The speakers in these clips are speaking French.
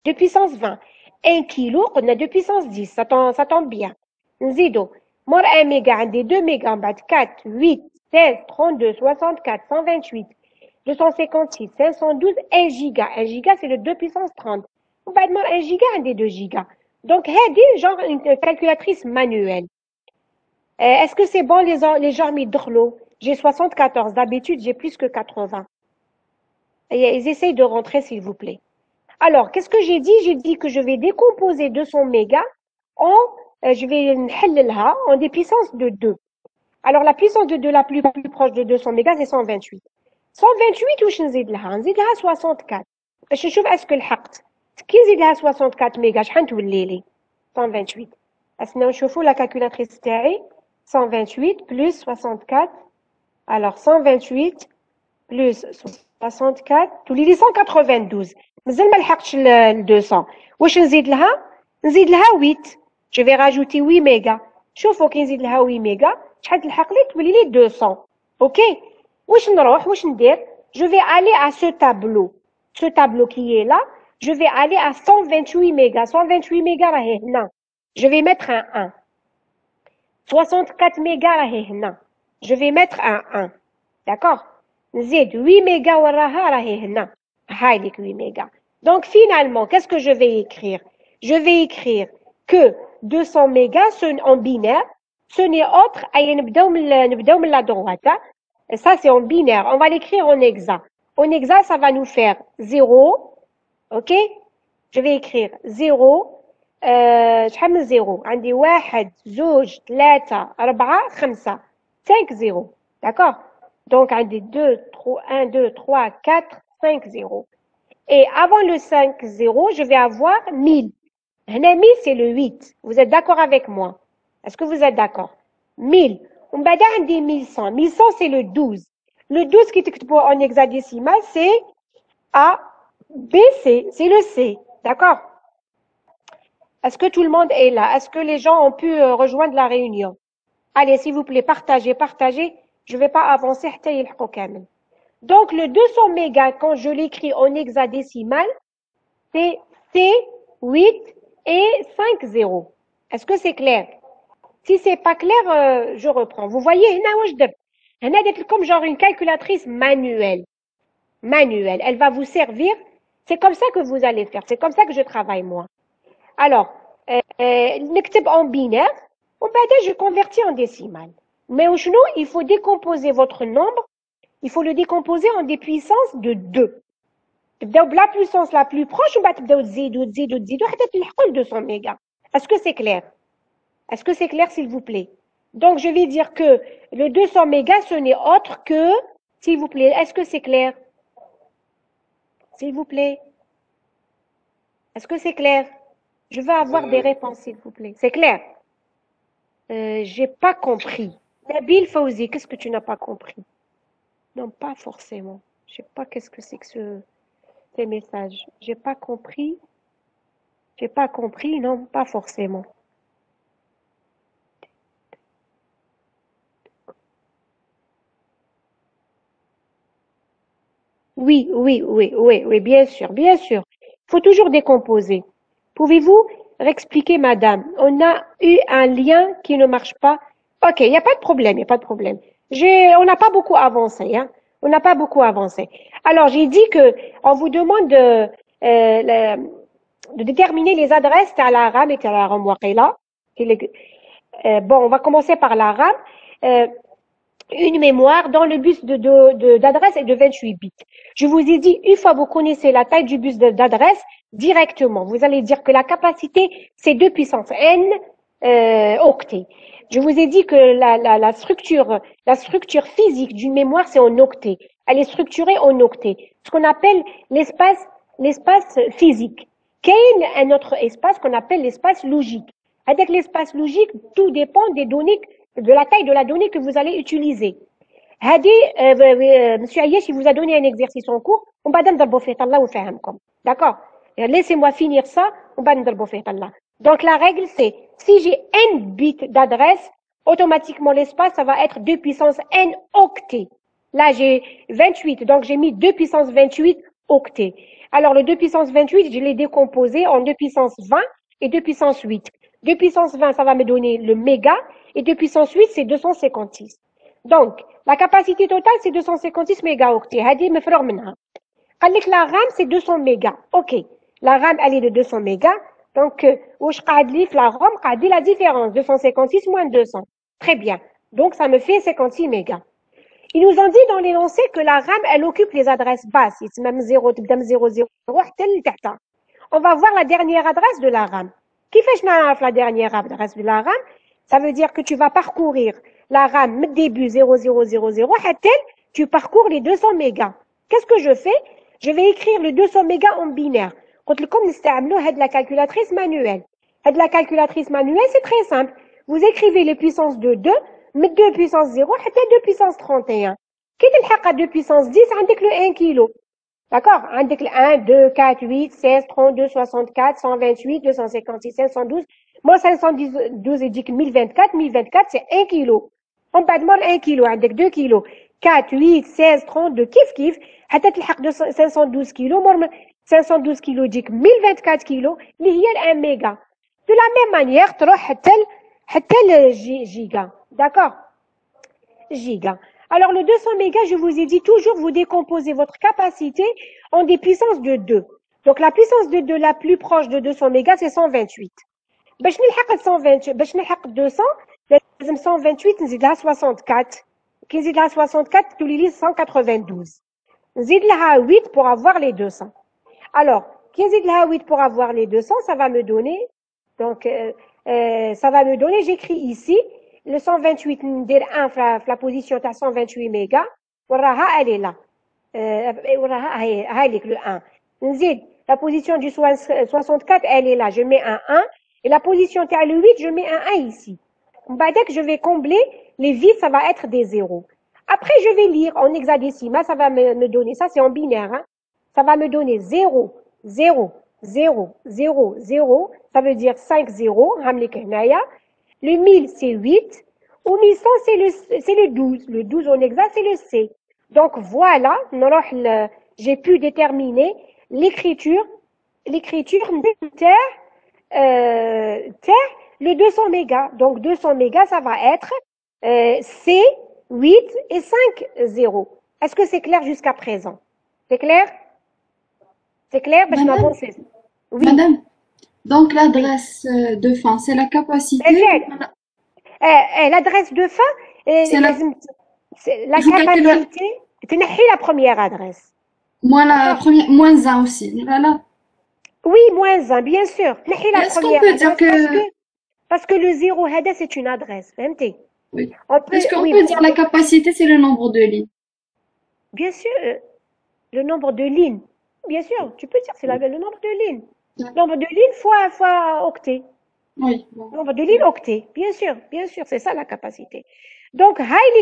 2 puissance 20. 1 kilo, on a 2 puissance 10. Ça tombe bien. Nzido. Mor 1 méga, عندي 2 méga, 4, 8, 16, 32, 64, 128, 256, 512, 1 giga. 1 giga, c'est le 2 puissance 30. On va demander 1 giga, عندي 2 giga. Donc, هذه genre une calculatrice manuelle. Est-ce que c'est bon les gens midrlo? J'ai 74. D'habitude, j'ai plus que 80. Et ils essayent de rentrer, s'il vous plaît. Alors, qu'est-ce que j'ai dit? J'ai dit que je vais décomposer 200 mégas en, je vais نحللها en des puissances de 2. Alors, la puissance de 2 la plus proche de 200 mégas, c'est 128. 128, واش نزيد لها؟ نزيد لها 64. باش نشوف اسكو لحقت. كي نزيد لها 64 ميجا شحال تولي لي؟ 128. اسنا نشوفوا la calculatrice تاعي. 128 plus 64. Alors, 128 plus 64 تولي لي 192. مازال ما لحقتش ل 200. واش نزيد لها؟ نزيد لها 8. Je vais rajouter 8 mégas. شوفوا كي نزيد لها 8 mégas شحال تلحق لي؟ تولي لي 200. اوكي؟ واش نروح واش ندير؟ Je vais aller à ce tableau. Ce tableau qui est là, je vais aller à 128 mégas. 128 mégas راهي هنا. Je vais mettre un 1. 64 mégas راهي هنا. Je vais mettre un 1. D'accord? نزيد 8 mégas وراها راهي هنا. هاي ليك 8 mégas. Donc finalement, qu'est-ce que je vais écrire? Je vais écrire que 200 mégas en binaire, ce n'est autre, نبداو من la droite. Et ça c'est en binaire. On va l'écrire en hexa. En hexa, ça va nous faire 0. OK? Je vais écrire 0. شحال من 0 عندي 1 2 3 4 5 5 0. D'accord? Donc عندي 2 3 1 2 3 4 5 0. Et avant le 5 0, je vais avoir 1000. هنا 1000 c'est le 8. Vous êtes d'accord avec moi? Est-ce que vous êtes d'accord? 1000. ومن بعد عندي 1100. 1100 c'est le 12. Le 12 qui تكتبوه en hexadécimal c'est A B C, c'est le C. D'accord? Est-ce que tout le monde est là? Est-ce que les gens ont pu rejoindre la réunion? Allez, s'il vous plaît, partagez, partagez. Je ne vais pas avancer. Donc, le 200 mégas, quand je l'écris en hexadécimal, c'est C8 et 5 0. Est-ce que c'est clair? Si c'est pas clair, je reprends. Vous voyez, comme genre une calculatrice manuelle. Manuelle. Elle va vous servir. C'est comme ça que vous allez faire. C'est comme ça que je travaille, moi. Alors, نكتب en binaire, je convertis en décimal. Mais au chenou, il faut décomposer votre nombre, il faut le décomposer en des puissances de 2. La puissance la plus proche, on 200 mégas. Est-ce que c'est clair? Est-ce que c'est clair, s'il vous plaît? Donc, je vais dire que le 200 mégas, ce n'est autre que, s'il vous plaît, est-ce que c'est clair? S'il vous plaît. Est-ce que c'est clair? Je veux avoir des réponses, s'il vous plaît. C'est clair? J'ai pas compris. Nabil Fauzi, qu'est-ce que tu n'as pas compris? Non, pas forcément. Je sais pas qu'est-ce que c'est que ces messages. J'ai pas compris. J'ai pas compris, non, pas forcément. Oui, oui, oui, oui, oui, bien sûr, bien sûr. Il faut toujours décomposer. Pouvez-vous réexpliquer, madame? On a eu un lien qui ne marche pas. Ok, il n'y a pas de problème, il n'y a pas de problème. On n'a pas beaucoup avancé, hein. On n'a pas beaucoup avancé. Alors, j'ai dit que on vous demande de déterminer les adresses à la RAM et à la RAM Waqila. Bon, on va commencer par la RAM. Une mémoire dont le bus d'adresse est de 28 bits. Je vous ai dit, une fois vous connaissez la taille du bus d'adresse, directement, vous allez dire que la capacité, c'est 2 puissance n octets. Je vous ai dit que la structure physique d'une mémoire, c'est en octets. Elle est structurée en octets. Ce qu'on appelle l'espace physique. Quel est un autre espace qu'on appelle l'espace logique? Avec l'espace logique, tout dépend des données, de la taille de la donnée que vous allez utiliser. Monsieur Ayesh, il vous a donné un exercice en cours. On va نضربوا فيه طلة وفهمكم. D'accord? Laissez-moi finir ça. On va نضربوا فيه طلة. Donc la règle c'est, si j'ai n bits d'adresse, automatiquement l'espace ça va être 2 puissance n octets. Là j'ai 28, donc j'ai mis 2 puissance 28 octets. Alors, le 2 puissance 28, je l'ai décomposé en 2 puissance 20 et 2 puissance 8. 2 puissance 20, ça va me donner le méga, et 2 puissance 8, c'est 256. Donc, la capacité totale, c'est 256 mégaoctets. هذه مفروغ منها. قال لك la RAM, c'est 200 mégas. OK. La RAM, elle est de 200 mégas. Donc, واش قاعد لي في la ROM قاعد لي la différence. 256 moins 200. Très bien. Donc, ça me fait 56 mégas. Ils nous ont dit dans l'énoncé que la RAM, elle occupe les adresses basses. Même 0, 0, on va voir la dernière adresse de la RAM. Qui fait la dernière adresse de la RAM? Ça veut dire que tu vas parcourir la RAM début 0000, tu parcours les 200 mégas. Qu'est-ce que je fais? Je vais écrire le 200 mégas en binaire. Quand le de la calculatrice manuelle. De la calculatrice manuelle, c'est très simple. Vous écrivez les puissances de 2, 2 puissance 0, 2 puissance 31. Qui est le 2 puissance 10, avec le 1 kg. D'accord? Avec le 1, 2, 4, 8, 16, 32, 64, 128, 256, 512. Moi, 512, il dit que 1024. 1024, c'est 1 kg. On va demander 1 kg, avec 2 kg. 4, 8, 16, 32, kif kif. حتى تلحق 512 كيلو. 512 كيلو يجيك 1024 كيلو اللي هي ال 1 ميجا. De la même manière, تروح حتى le giga. D'accord? Giga. Alors, le 200 mégas, je vous ai dit toujours, vous décomposez votre capacité en des puissances de 2. Donc, la puissance de 2 la plus proche de 200 mégas, c'est 128. باش نلحق 128 باش نلحق 200 لازم 128 نزيد لها 64. كي نزيد لها 64 تولي لي 192. نزيد لها 8 pour avoir les 200. Alors, كي نزيد لها 8 pour avoir les 200, ça va me donner, donc, ça va me donner, j'écris ici, le 128 ندير 1 في la position تاع 128 mégas, وراها elle est là. وراها هاي لك le 1. نزيد la position du 64, elle est là, je mets un 1, et la position تاع le 8, je mets un 1 ici. Dès que je vais combler, les vides, ça va être des zéros. Après, je vais lire en hexadécimal, ça va me donner, ça c'est en binaire, hein, ça va me donner 0, 0, 0, 0, 0, ça veut dire 5 zéros, le 1000 c'est 8, ou 1100 c'est le 12, le 12 en exact c'est le C. Donc voilà, j'ai pu déterminer l'écriture terre, le 200 mégas. Donc 200 mégas, ça va être C, 8 et 5 zéros. Est-ce que c'est clair jusqu'à présent? C'est clair? C'est clair? Madame, Oui. madame, donc Oui. l'adresse de fin, c'est la capacité. L'adresse de fin, C'est la, la il faut calculer capacité, تنحي la première adresse. moins la D'accord? première, moins un aussi. Voilà. Oui, moins 1, bien sûr. تنحي la Est-ce qu'on première peut dire adresse que, parce que le 0 هذا c'est une adresse. فهمتي؟ oui. On peut, Est-ce qu'on oui, peut dire la capacité, c'est le nombre de lignes? bien sûr, le nombre de lignes. Bien sûr, tu peux dire c'est le nombre de lignes. Nombre de lignes fois octet. Oui, bon. Nombre de lignes octet. Bien sûr, c'est ça la capacité. Donc,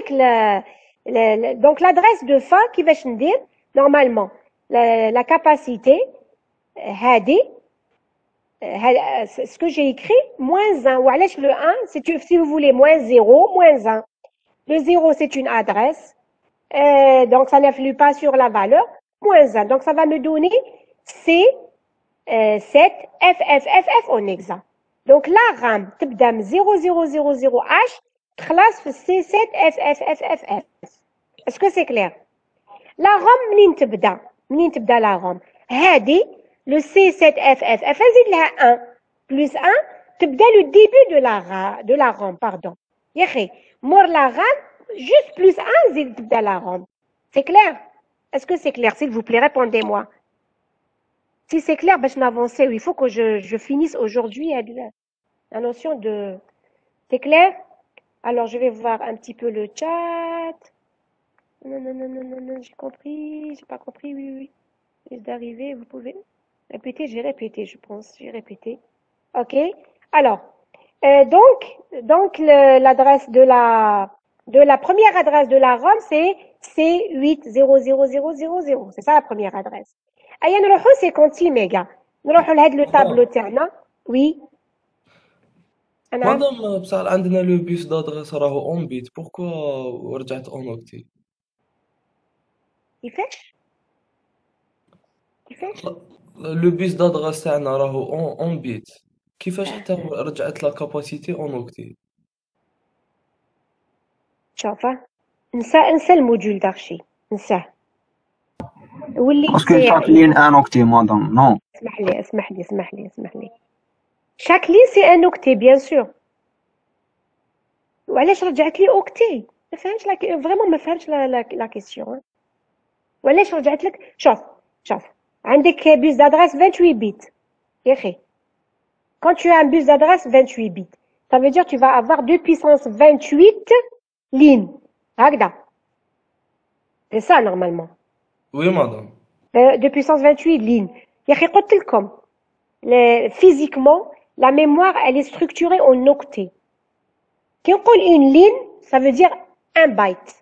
donc l'adresse de fin qui va dire normalement la capacité, هذه, ce que j'ai écrit, moins 1. Ou alors le 1, si vous voulez, moins 0, moins 1. Le 0, c'est une adresse. Donc, ça n'influe pas sur la valeur. Moins 1. Donc, ça va me donner C, 7, F, F, F, F en exact. Donc, la RAM, تبدأ من 0000H, تخلص في C7, F, F, F, F, F. Est-ce que c'est clair? La RAM, منين تبدأ la RAM? هذه, le C7FFF, نزيد لها 1 plus 1, تبدأ le début de la RAM, pardon. يا أخي, مور la RAM, juste plus 1, نزيد تبدأ la RAM. C'est clair? Est-ce que c'est clair? S'il vous plaît, répondez-moi. Si c'est clair, باش n'avancer, il faut que je finisse aujourd'hui la notion de... C'est clair? Alors, je vais voir un petit peu le chat. Non, j'ai compris, j'ai pas compris, oui. Juste d'arriver, vous pouvez répéter, j'ai répété, je pense, j'ai répété. Ok. Alors, donc l'adresse de la première adresse de la ROM, c'est C8000000. C'est ça la première adresse. أيا نروحو 56 mégas. نروحو لهاد لو تابلو تاعنا. Oui. أنا مادام بصح عندنا لو بيس دادريس راهو اون بيت بوركوا رجعت اون اوكتي؟ كيفاش؟ كيفاش؟ لو بيس دادغاس تاعنا راهو اون بيت، كيفاش حتى رجعت لا كاباسيتي اون اوكتي؟ شوف انسى الموديول دارشي، انساه، ولي باسكو سي chaque ligne un octet, madame. Non. اسمح لي. chaque ligne c'est un octet bien sûr. وعلاش رجعت لي اوكتي؟ ما فهمتش فريمون ما فهمتش لا كيسيون. وعلاش رجعت لك؟ شوف عندك بus d'adresse 28 bits يا اخي. quand tu as un bus d'adresse 28 bits ça veut dire tu vas avoir 2 puissance 28 lignes هكذا. c'est ça normalement. وي مدام. 2 puissance 28 lignes. يا اخي قلت لكم physiquement la mémoire elle est structurée en octets. كي نقول une ligne ça veut dire un byte.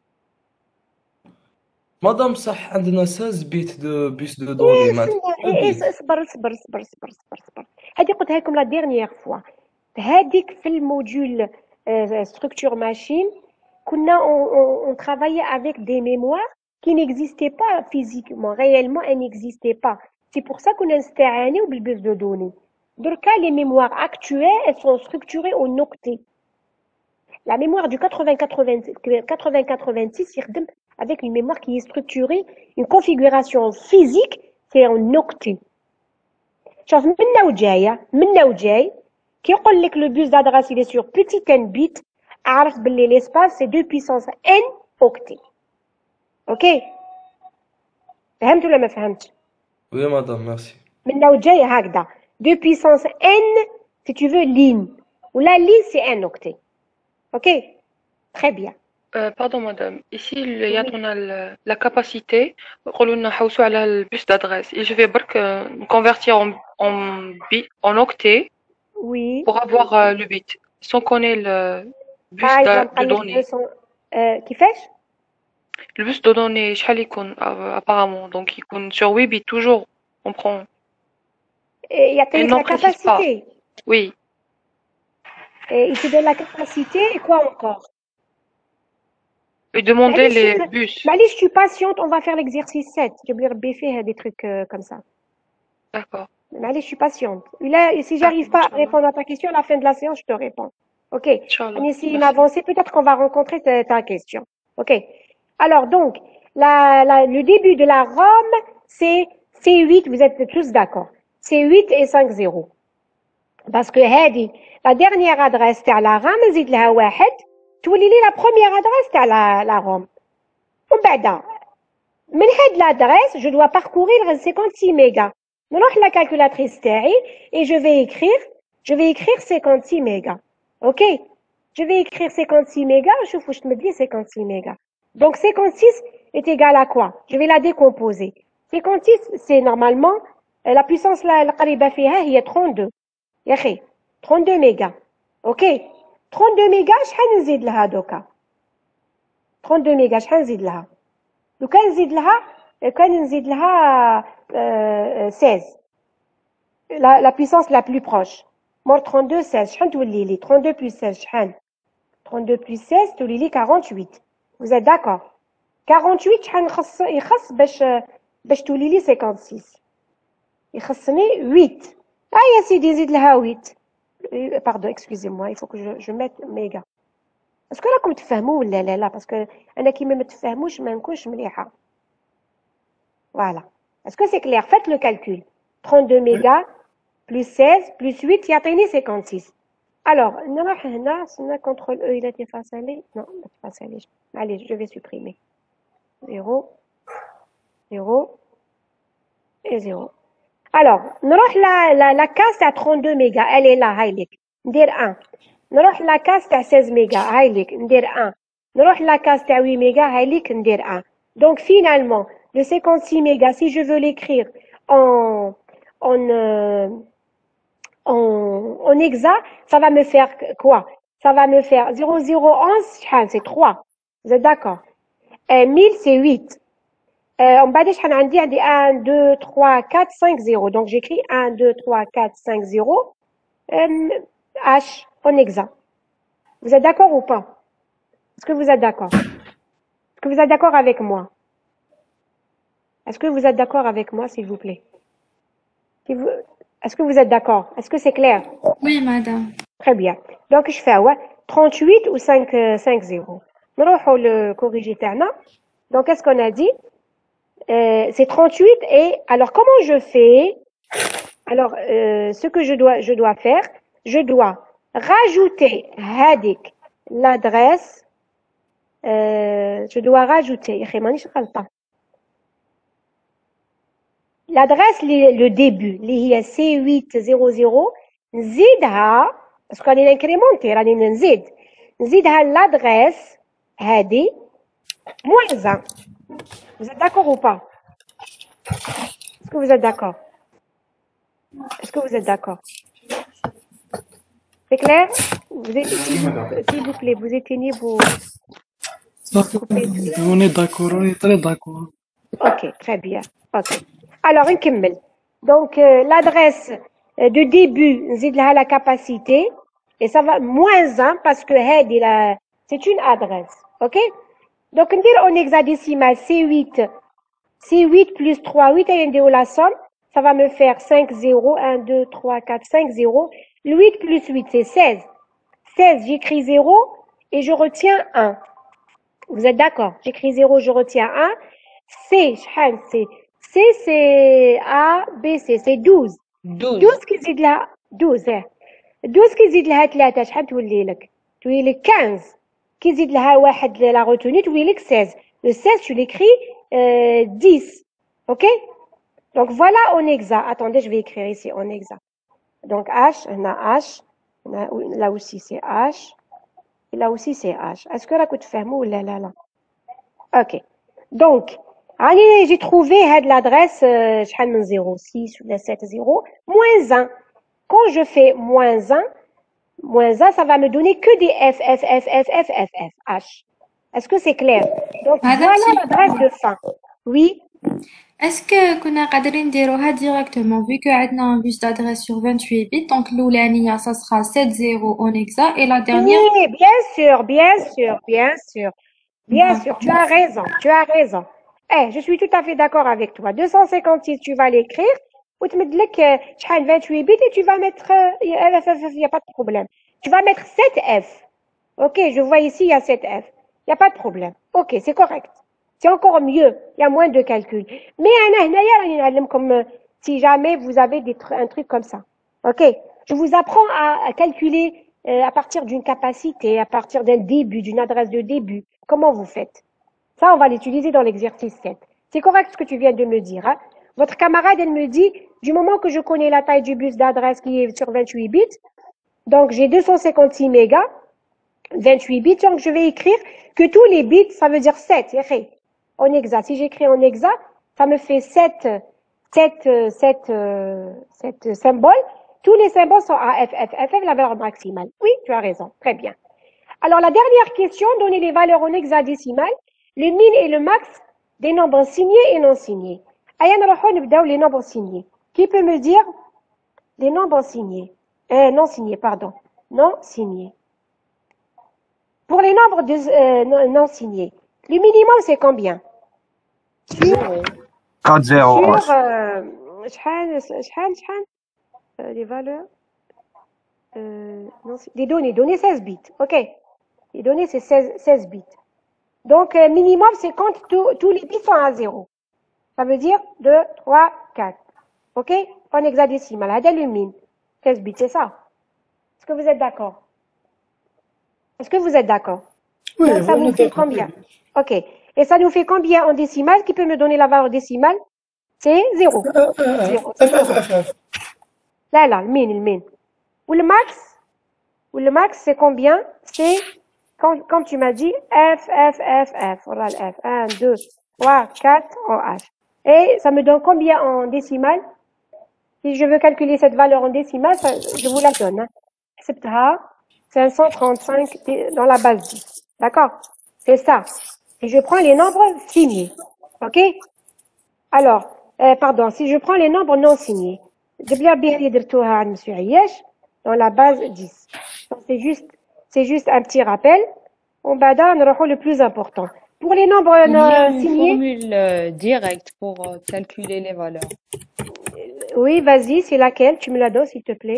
مدام صح عندنا 16 بيت دو بيس دو دوني معناتها اصبر. هذه قلتها لكم لا ديرنيير فوا. هذيك في الموديول structure machine كنا on travaillait avec des mémoires qui n'existaient pas physiquement, réellement elles n'existaient pas. C'est pour ça qu'on نستعانيو بالبيس دو دوني. دركا les mémoires actuelles elles sont structurées en octets. La mémoire du 8086 يخدم avec une mémoire qui est structurée, une configuration physique, c'est en octet. شوف منا وجاي كي يقول لك le bus d'adresse il est sur petit n bit اعرف باللي l'espace c'est 2 puissance n octet. اوكي فهمت ولا ما فهمتش؟ وي مدام ميرسي. منا وجاي هكذا 2 puissance n si tu veux ligne ولا ligne c'est un octet. Ok, très bien. Pardon madame, ici il y a la capacité, نحوسوا على le bus d'adresse et je vais me convertir en octet Oui. pour avoir le bit. Si on connaît le bus de données. كيفاش؟ Le bus de données شحال يكون apparemment donc يكون sur 8 bits toujours on prend. يعطيك la capacité. Oui. Et il te donne la capacité et quoi encore? Et demander les bus. معليش tu patientes, on va faire l'exercice 7. J'ai oublié de faire des trucs comme ça. D'accord. معليش je suis patiente. Là, si j'arrive pas à répondre à ta question, à la fin de la séance, je te réponds. Ok. On essaie d'avancer, peut-être qu'on va rencontrer ta question. Ok. Alors donc, le début de la ROM, c'est C8, vous êtes tous d'accord. C8 et 5-0. Parce que هذه la dernière adresse تاع la RAM نزيد لها واحد تولي لي la première adresse تاع la ROM. ومن بعد من هاد l'adresse je dois parcourir 56 mégas. نروح la calculatrice تاعي et je vais écrire 56 mégas. OK? Je vais écrire 56 mégas, نشوف واش تمد لي 56 mégas. Donc 56 est égal à quoi? Je vais la décomposer. 56 c'est normalement la puissance القريبة فيها هي 32. يا اخي 32 ميجا. اوكي 32 ميجا شحال نزيد لها دوكا؟ 32 ميجا شحال نزيد لها؟ لو كان نزيد لها 16 la puissance la plus proche. مور 32 16 شحال تولي لي؟ 32 plus 16 شحال؟ 32 plus 16 تولي لي 48. vous êtes d'accord؟ 48 شحال يخص باش تولي لي 56؟ يخصني 8. Ah, يا سيدي نزيد لها 8. Pardon, excusez-moi, il faut que je mette méga. Est-ce que راكم تفهموا ولا لا؟ parce que انا كيما ما تفهموش ما نكونش مليحه. Voilà. Est-ce que c'est clair? Faites le calcul. 32 mégas plus 16 plus 8 يعطيني 56. Alors, نروح هنا سنا contrôle E il a été effacé. Non, ما تفعلش. Allez, je vais supprimer. 0 0 et 0. Alors, نروح la case à 32 mégas, elle est là, هايلك. ندير 1. نروح la case à 16 mégas, هايلك. ندير 1. نروح la case à 8 mégas, هايلك. ندير 1. Donc finalement, le 56 mégas, si je veux l'écrire en hexa, ça va me faire quoi? Ça va me faire 0011, c'est 3. Vous êtes d'accord? 1000, c'est 8. En bas des عندي 1 2 3 4 5 0 donc j'écris 1 2 3 4 5 0 H en hexa. Vous êtes d'accord ou pas? Est-ce que vous êtes d'accord? Est-ce que vous êtes d'accord avec moi? Est-ce que vous êtes d'accord avec moi, s'il vous plaît? Est-ce que vous êtes d'accord? Est-ce que c'est clair? Oui, madame. Très bien. Donc, je fais 38 ou 5-0. نروحوا le corrigé تاعنا. Donc, qu'est-ce qu'on a dit? C'est 38 et alors comment je fais? Alors, ce que je dois faire, je dois rajouter هذيك l'adresse. Je dois rajouter. يا أخي مانيش غلطة. L'adresse le début اللي هي C800 نزيدها باسكو راني نكريمونتي راني نزيدها l'adresse هذه moins 1. Vous êtes d'accord ou pas? Est-ce que vous êtes d'accord? Est-ce que vous êtes d'accord? C'est clair? S'il vous plaît, vous éteignez vos... On est d'accord, on est très d'accord. Ok, très bien. Ok. Alors, نكمل. Donc, l'adresse de début, نزيد لها la capacité, et ça va moins 1 parce que c'est une adresse. Ok? Donc, ندير en hexadécimal C8 plus 3, 8 et la somme, ça va me faire 5, 0, 1, 2, 3, 4, 5, 0. Le 8 plus 8, c'est 16. 16, j'écris 0 et je retiens 1. Vous êtes d'accord? J'écris 0, je retiens 1. C, c'est A, B, C, c'est 12. 12 كيزيد لها 12 12 كيزيد لها 3 شحال تولي لك؟ تولي لك 15. كيزيد لها واحد لا retenue تولي لك 16. Le 16 tu l'écris 10. OK? Donc voilà en hexa. Attendez, je vais écrire ici en hexa. Donc H, on a H, là aussi c'est H, et là aussi c'est H. Est-ce que là que tu fais ou là là là? OK. Donc j'ai trouvé l'adresse شحال من 06 ou 70 moins 1. Quand je fais moins 1, ça va me donner que des F, H. Est-ce que c'est clair? Donc voilà l'adresse de fin. Oui. Est-ce que كنا قادرين نديروها directement vu que عندنا un bus d'adresse sur 28 bits donc l'oulaniya ça sera 70 en hexa et la dernière Oui, bien sûr, tu as raison. Je suis tout à fait d'accord avec toi. 256, tu vas l'écrire ou tu mets شحال 28 bits et tu vas mettre il y a pas de problème. Tu vas mettre 7F. OK, je vois ici il y a 7F. Il y a pas de problème. OK, c'est correct. C'est encore mieux, il y a moins de calcul. Mais comme si jamais vous avez un truc comme ça. OK, je vous apprends à calculer à partir d'une capacité, à partir d'un début, d'une adresse de début. Comment vous faites? Ça, on va l'utiliser dans l'exercice 7. C'est correct ce que tu viens de me dire. Hein? Votre camarade, elle me dit, du moment que je connais la taille du bus d'adresse qui est sur 28 bits, donc j'ai 256 mégas, 28 bits, donc je vais écrire que tous les bits, ça veut dire 7. En hexa. Si j'écris en hexa, ça me fait 7 symboles. Tous les symboles sont à FF, la valeur maximale. Oui, tu as raison. Très bien. Alors, la dernière question, donner les valeurs en hexadécimal, le min et le max des nombres signés et non signés. Les nombres signés. Qui peut me dire les nombres signés? Non signés, pardon. Non signés. Pour les nombres non signés, le minimum, c'est combien? Sur 4 0 شحال les valeurs non, les données 16 bits. OK. Les données c'est 16 bits. Donc minimum c'est quand tous les bits sont à 0. Ça veut dire 2 3 4. OK? En hexadécimal, هذا le min. 16 bits, c'est ça. Est-ce que vous êtes d'accord? Est-ce que vous êtes d'accord? Oui, donc, ça vous fait combien? OK. Et ça nous fait combien en décimale? Qui peut me donner la valeur décimale? C'est 0. 0. Là, le min. Ou le max, c'est combien? C'est, comme tu m'as dit, F. Voilà le F. 1, 2, 3, 4 en H. Et ça me donne combien en décimale? Si je veux calculer cette valeur en décimale, je vous la donne. Hein. C'est 535 dans la base 10. D'accord? C'est ça. Et je prends les nombres signés. OK? Alors, pardon, si je prends les nombres non signés, dans la base 10. Donc, c'est juste un petit rappel. On va le plus important. Pour les nombres Il y a une signés, formule directe pour calculer les valeurs. oui, vas-y, c'est laquelle? Tu me la donnes, s'il te plaît.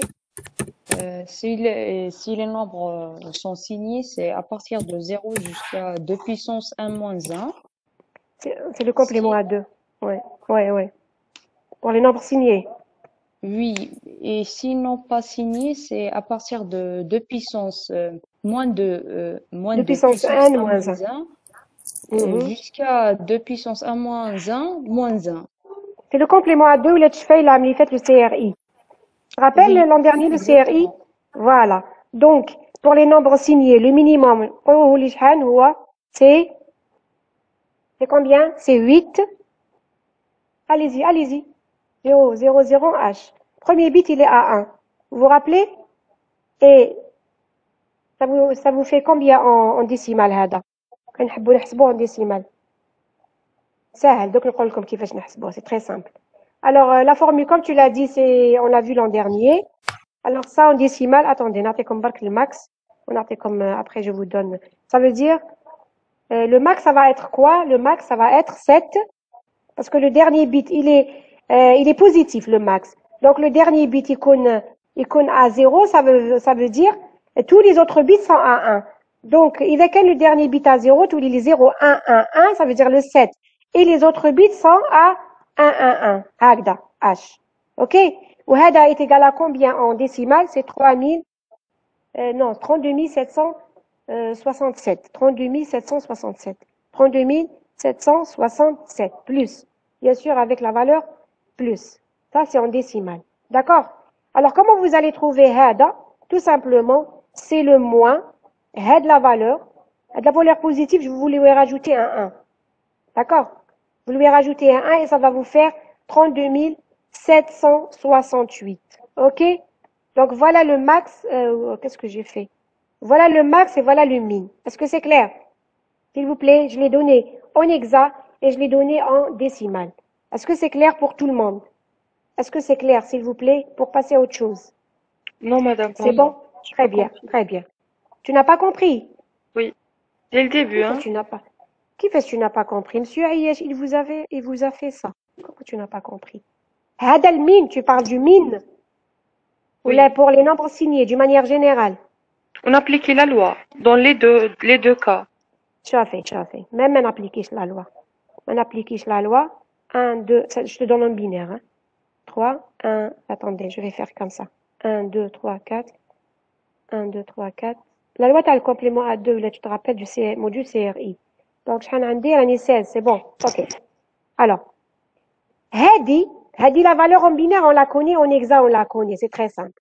Si les nombres sont signés, c'est à partir de 0 jusqu'à 2 puissance 1 moins 1. C'est le complément Si, à 2. Ouais, ouais, ouais. Pour les nombres signés. oui, et sinon pas signé, c'est à partir de 2 puissance moins 2 2 puissance puissance 1 1 moins 1. moins 1 Mhm. jusqu'à 2 puissance 1 moins 1 moins 1. C'est le complément à 2 où tu fais là, mais fait le CRI. Tu te rappelles Oui, l'an dernier le CRI? exactement. Voilà. Donc, pour les nombres signés, le minimum, c'est combien? C'est 8. Allez-y, allez-y. 0, 0, 0, H. Premier bit, il est à 1. Vous vous rappelez? Et ça vous fait combien en décimale, هذا؟ كنحبوا نحسبوه en décimale. سهل دوك نقول لكم كيفاش نحسبوه, c'est très simple. Alors la formule comme tu l'as dit, c'est on l'a vu l'an dernier. Alors ça en décimale, attendez, نعطيكم برك le max. ونعطيكم après je vous donne. Ça veut dire le max ça va être quoi? Le max ça va être 7 parce que le dernier bit il est positif le max. Donc le dernier bit il compte à 0, ça veut dire tous les autres bits sont à 1. Donc, إذا كان le dernier bit à 0, tous les 0, 1, 1, 1, ça veut dire le 7. Et les autres bits sont à 1, 1, 1. هكذا, H. OK? وهذا est égal à combien en décimale? C'est 32 767. 32 767. 32 767 plus. Bien sûr, avec la valeur plus. Ça, c'est en décimale. D'accord? Alors, comment vous allez trouver هذا? Tout simplement, c'est le moins, de la valeur positive, je vous lui ai rajouté un 1. D'accord? Vous lui rajoutez un 1 et ça va vous faire 32 768. OK? Donc, voilà le max. Qu'est-ce que j'ai fait? Voilà le max et voilà le min. Est-ce que c'est clair? S'il vous plaît, je l'ai donné en hexa et je l'ai donné en décimale. Est-ce que c'est clair pour tout le monde? Est-ce que c'est clair, s'il vous plaît, pour passer à autre chose? Non, madame, C'est pardon. bon? Très bien, très bien. Tu n'as pas compris? Oui, dès le début, Qu'est-ce hein. que tu n'as pas? Qui fait que tu n'as pas compris? Monsieur Ayesh, il vous a fait ça. Comment tu n'as pas compris? هذا المين, tu parles du min? Ou Oui. là, pour les nombres signés, d'une manière générale? On appliquait la loi dans les deux cas. Tu as fait. Même on applique la loi. On applique la loi. 1, 2, je te donne un binaire. Hein. 3, 1, attendez, je vais faire comme ça. 1, 2, 3, 4. 1, 2, 3, 4. La loi, tu as le complément à 2, là, tu te rappelles du module CRI. Donc, je vais dire 16, c'est bon. OK. Alors, هذه la valeur en binaire, on la connaît, en hexa, on la connaît. C'est très simple.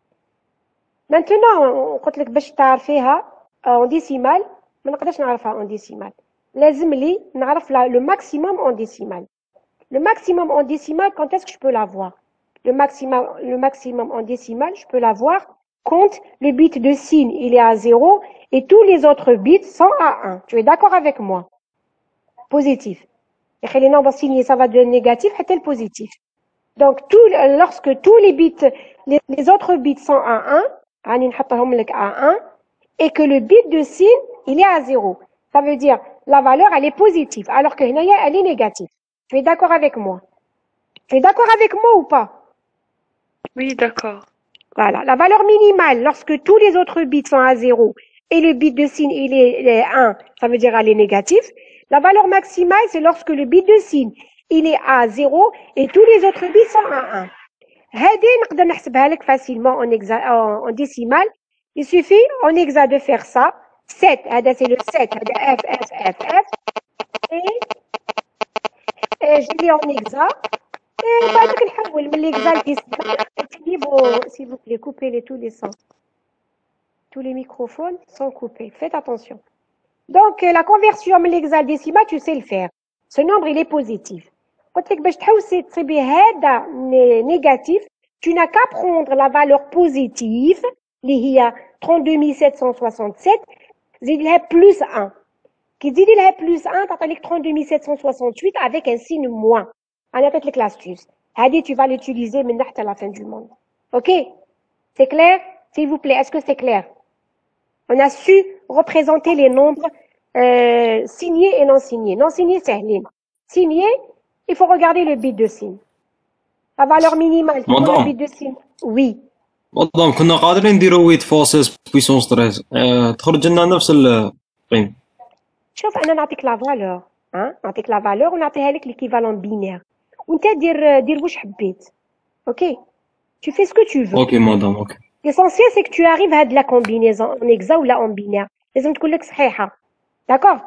Maintenant, قلت لك باش تعرفيها en décimale, ما نقدرش نعرفها en décimale. لازم لي نعرف le maximum en décimale. Le maximum en décimale, quand est-ce que je peux l'avoir? Le maximum en décimale, je peux l'avoir quand le bit de signe, il est à 0 et tous les autres bits sont à 1. Tu es d'accord avec moi? Positif. Et les nombres signés, ça va de négatif et tel positif. Donc, lorsque tous les bits, les autres bits sont à 1, à 1, et que le bit de signe, il est à 0. Ça veut dire, la valeur, elle est positive, alors que elle est négative. Tu es d'accord avec moi? Tu es d'accord avec moi ou pas? Oui, d'accord. Voilà. La valeur minimale, lorsque tous les autres bits sont à 0 et le bit de signe, il est 1, ça veut dire elle est négative. La valeur maximale, c'est lorsque le bit de signe, il est à 0 et tous les autres bits sont à 1. هذه نقدر نحسبها لك facilement en décimale. Il suffit en hexa de faire ça. 7, هذا c'est le 7, هذا F. Et je l'ai en hexa. Et بعدك نحول من l'hexa لدécimale. S'il vous plaît, coupez tous les sons. Tous les microphones sont coupés. Faites attention. Donc, la conversion من l'hexa décimale, tu sais le faire. Ce nombre, il est positif. قلت لك باش تحوسي تصيبي هذا négatif, tu n'as qu'à prendre la valeur positive اللي هي 32 767 زيد لها plus 1. كي تزيدي لها plus 1 تعطي لك 32 768 avec un signe moins. انا عطيت لك l'astuce. هذه tu vas l'utiliser من حتى la fin du monde. OK? C'est clair? S'il vous plaît, est-ce que c'est clair? On a su représenter les nombres Signé et non signé. Non signé, c'est Hélène. Signé, il faut regarder le bit de signe. La valeur minimale, c'est quoi le bit مدام de signe? Oui. مدام كنا قادرين نديرو 8 فوا 16 بويسونس 13 تخرج لنا نفس القيمة. شوف أنا نعطيك لا فالور نعطيك لا فالور ونعطيها لك l'équivalent binaire وانت دير واش حبيت. اوكي tu fais ce que tu veux. اوكي مدام اوكي. l'essentiel c'est que tu arrives à de la combinaison en hexa ولا en binaire لازم تكون لك صحيحة. d'accord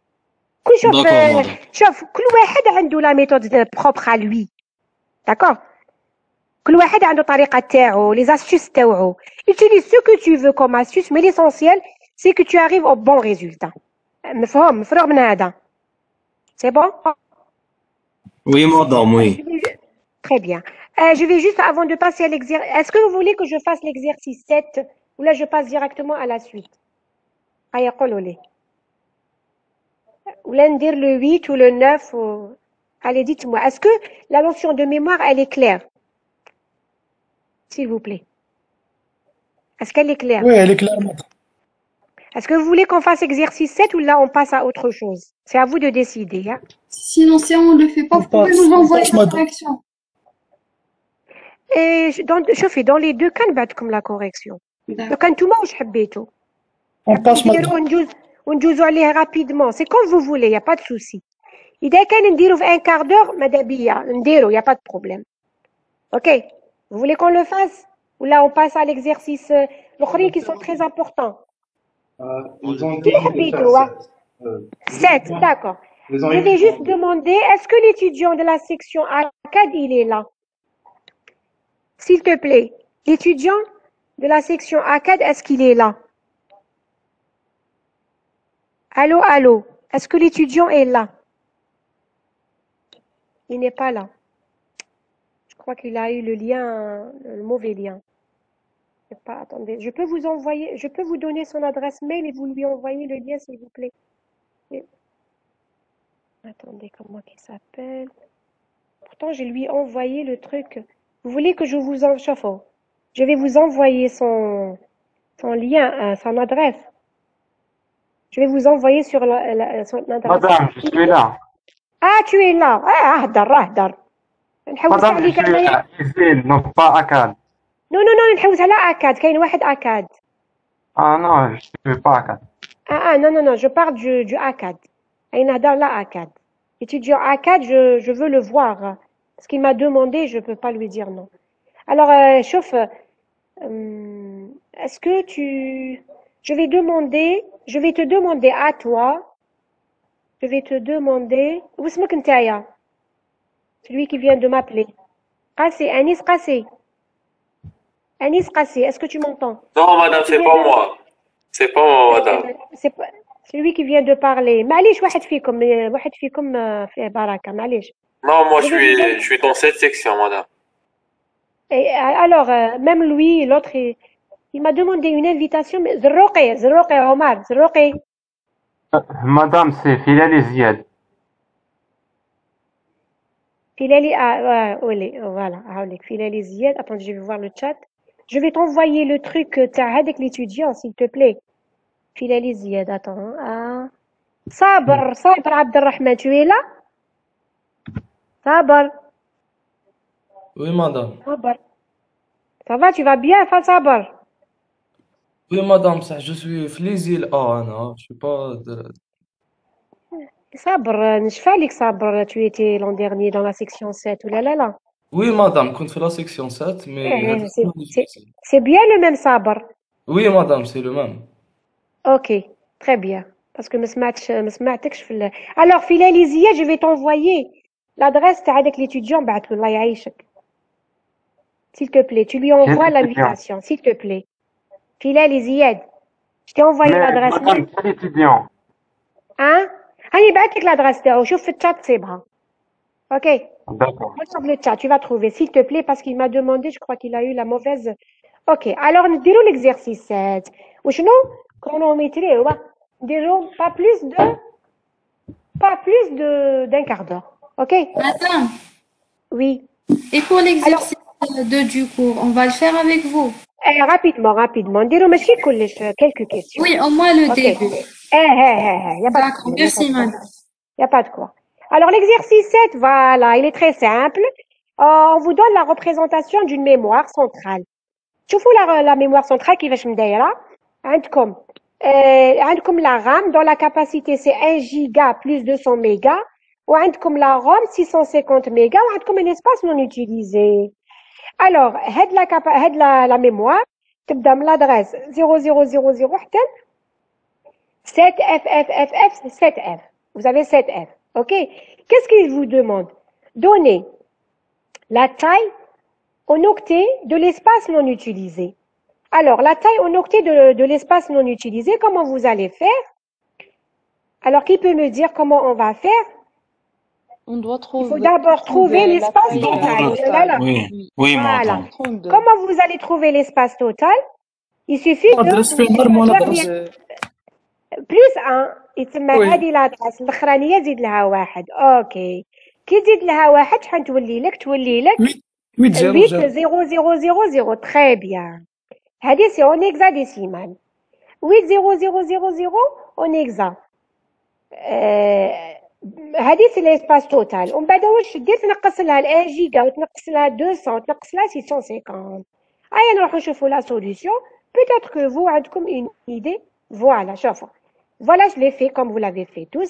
شوف كل واحد عنده لا méthode propre à lui. d'accord كل واحد عنده طريقة تاعو les astuces تاعو. utilise ce que tu veux comme astuce mais l'essentiel c'est que tu arrives au bon résultat. مفروغ من هذا. C'est bon? Oui, madame, oui. Très bien. Je vais juste, avant de passer à l'exercice, est-ce que vous voulez que je fasse l'exercice 7 ou là je passe directement à la suite? Ou là, dire le 8 ou le 9 ou... Allez, dites-moi, est-ce que la notion de mémoire, elle est claire? S'il vous plaît. Est-ce qu'elle est claire? Oui, elle est claire, madame. Est-ce que vous voulez qu'on fasse exercice 7 ou là on passe à autre chose? C'est à vous de décider. Hein? Sinon, si on ne le fait pas, vous pouvez nous envoyer la correction. Et شوفي dans les deux cas نبعتكم la correction. لو كان نتوما واش حبيتوا. On passe, madame. وندوزو عليه rapidement. C'est comme vous voulez, y a pas de souci. إذا كان نديرو في un quart d'heure ماذا بيا نديرو, y a pas de problème. Ok? Vous voulez qu'on le fasse? Ou là on passe à l'exercice l'auخرين qui sont très importants. Ils ont dit 7, d'accord. Je vais juste demander, est-ce que l'étudiant de la section ACAD, il est là? S'il te plaît, l'étudiant de la section ACAD, est-ce qu'il est là? Allô, allô, est-ce que l'étudiant est là? Il n'est pas là. Je crois qu'il a eu le lien, le mauvais lien. Pas, attendez, je peux vous donner son adresse mail et vous lui envoyez le lien s'il vous plaît. Et... Attendez, comment il s'appelle? Pourtant, je lui ai envoyé le truc. Vous voulez que je vous en chauffe? Je vais vous envoyer son lien, son adresse. Je vais vous envoyer sur son adresse. Madame, je suis là. Ah, tu es là. Ah, اهدر. Madame, je suis là. Isil, non pas ACAD. Non, نحوس على ACAD. كاين واحد ACAD. Ah non, je suis pas ACAD. Non, je parle du ACAD. نهضر لا ACAD. Étudiant ACAD, je veux le voir. Parce qu'il m'a demandé, je peux pas lui dire non. Alors, chauffe, est-ce que je vais te demander à toi, je vais te demander, où est-ce que tu celui qui vient de m'appeler. Qassé, Anis Qassé. Anis Qassé, est-ce que tu m'entends? Non, madame, c'est pas moi. C'est pas moi, madame. C'est pas celui qui vient de parler. معليش واحد فيكم فيه بركة معليش. Non, moi je suis dans cette section, madame. Et alors, même lui, l'autre, il m'a demandé une invitation, mais Zerroqi, Omar, Zerroqi. Madame, c'est Filali Ziad. Filali, voilà, Filali Ziad. Attends, je vais voir le chat. Je vais t'envoyer le truc avec l'étudiant, s'il te plaît. Filali Ziad, attends. Sabar Abdelrahman, tu es là? Sabar. Oui, madame. Sabar. Ça va, tu vas bien, Sabar? Oui, madame, ça, je suis Flizil A, je suis pas de... Sabar, نشفالك Sabar, tu étais l'an dernier dans la section 7, ou là. Oui, madame, كنت في la section 7, mais... C'est bien le même Sabar? Oui, madame, c'est le même. Ok, très bien. Parce que ما سمعتكش في Alors, Filali Ziad, je vais t'envoyer l'adresse avec l'étudiant, Allah يعيشك. S'il te plaît, tu lui envoies l'invitation, s'il te plaît. Filali Ziad, je t'ai envoyé l'adresse. Madame, c'est l'étudiant. Hein? هاني بعت لك l'adresse تاعو, شوف في الchat سيبها. Ok? D'accord. Sur le chat, tu vas trouver, s'il te plaît, parce qu'il m'a demandé, je crois qu'il a eu la mauvaise. Ok, alors نديرو l'exercice 7. وشنو؟ chronométrer, نديرو pas plus d'un quart d'heure. Ok? Madame. Oui. Et pour l'exercice 2 du cours, on va le faire avec vous. Rapidement. نديرو ماشي كلش, quelques questions. Oui, au moins le début. Il n'y a pas de D'accord, quoi. merci madame. Il n'y a pas de quoi. Alors, l'exercice 7, voilà, il est très simple. On vous donne la représentation d'une mémoire centrale. شوفوا la mémoire centrale كيفاش مدايره عندكم عندكم la RAM dont la capacité c'est 1 giga plus 200 mégas وعندكم la ROM 650 mégas وعندكم un espace non utilisé. Alors هاد la mémoire تبدا من l'adresse 0000 حتى 7FFFF 7F. Vous avez 7F. OK? Qu'est-ce qu'il vous demande? Donnez la taille en octets de l'espace non utilisé. Alors, la taille en octets de l'espace non utilisé, comment vous allez faire? Alors, qui peut me dire comment on va faire? On doit trouver. Il faut d'abord trouver l'espace total. Oui, oui, voilà. madame. Comment vous allez trouver l'espace total? Il suffit de plus 1 يتسمى هذه لادريس الاخرانيه زيد لها واحد. اوكي كي تزيد لها واحد شحال تولي لك 80000. تري بيان. هذه سي اون هكزاديسيمال 80000 اون هكزا. هذه سي ليسباس توتال. ومن بعد واش دير تنقص لها 1 جيجا وتنقص لها 200 وتنقص لها 650. هيا نروحو نشوفو لا سوليوشن. Peut-être que vous عندكم une idée. Voilà, شوفوا. Voilà, je l'ai fait comme vous l'avez fait tous.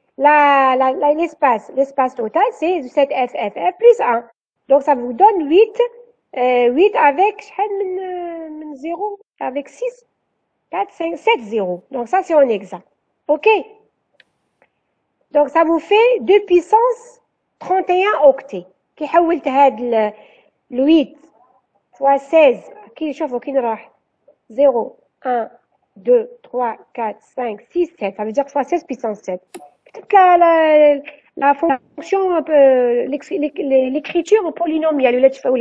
L'espace total, c'est 7FFF plus 1. Donc, ça vous donne 8. 8 avec 0, avec 6, 4, 5, 7, 0. Donc, ça, c'est en exact. OK? Donc, ça vous fait 2 puissance 31 octets. Qui حولت هاد le 8 fois 16. Qui شوفوا كي نروح 0, 1, 2, 3, 4, 5, 6, 7. Ça veut dire fois 16 puissance 7. Peut-être la fonction, l'écriture polynomiale,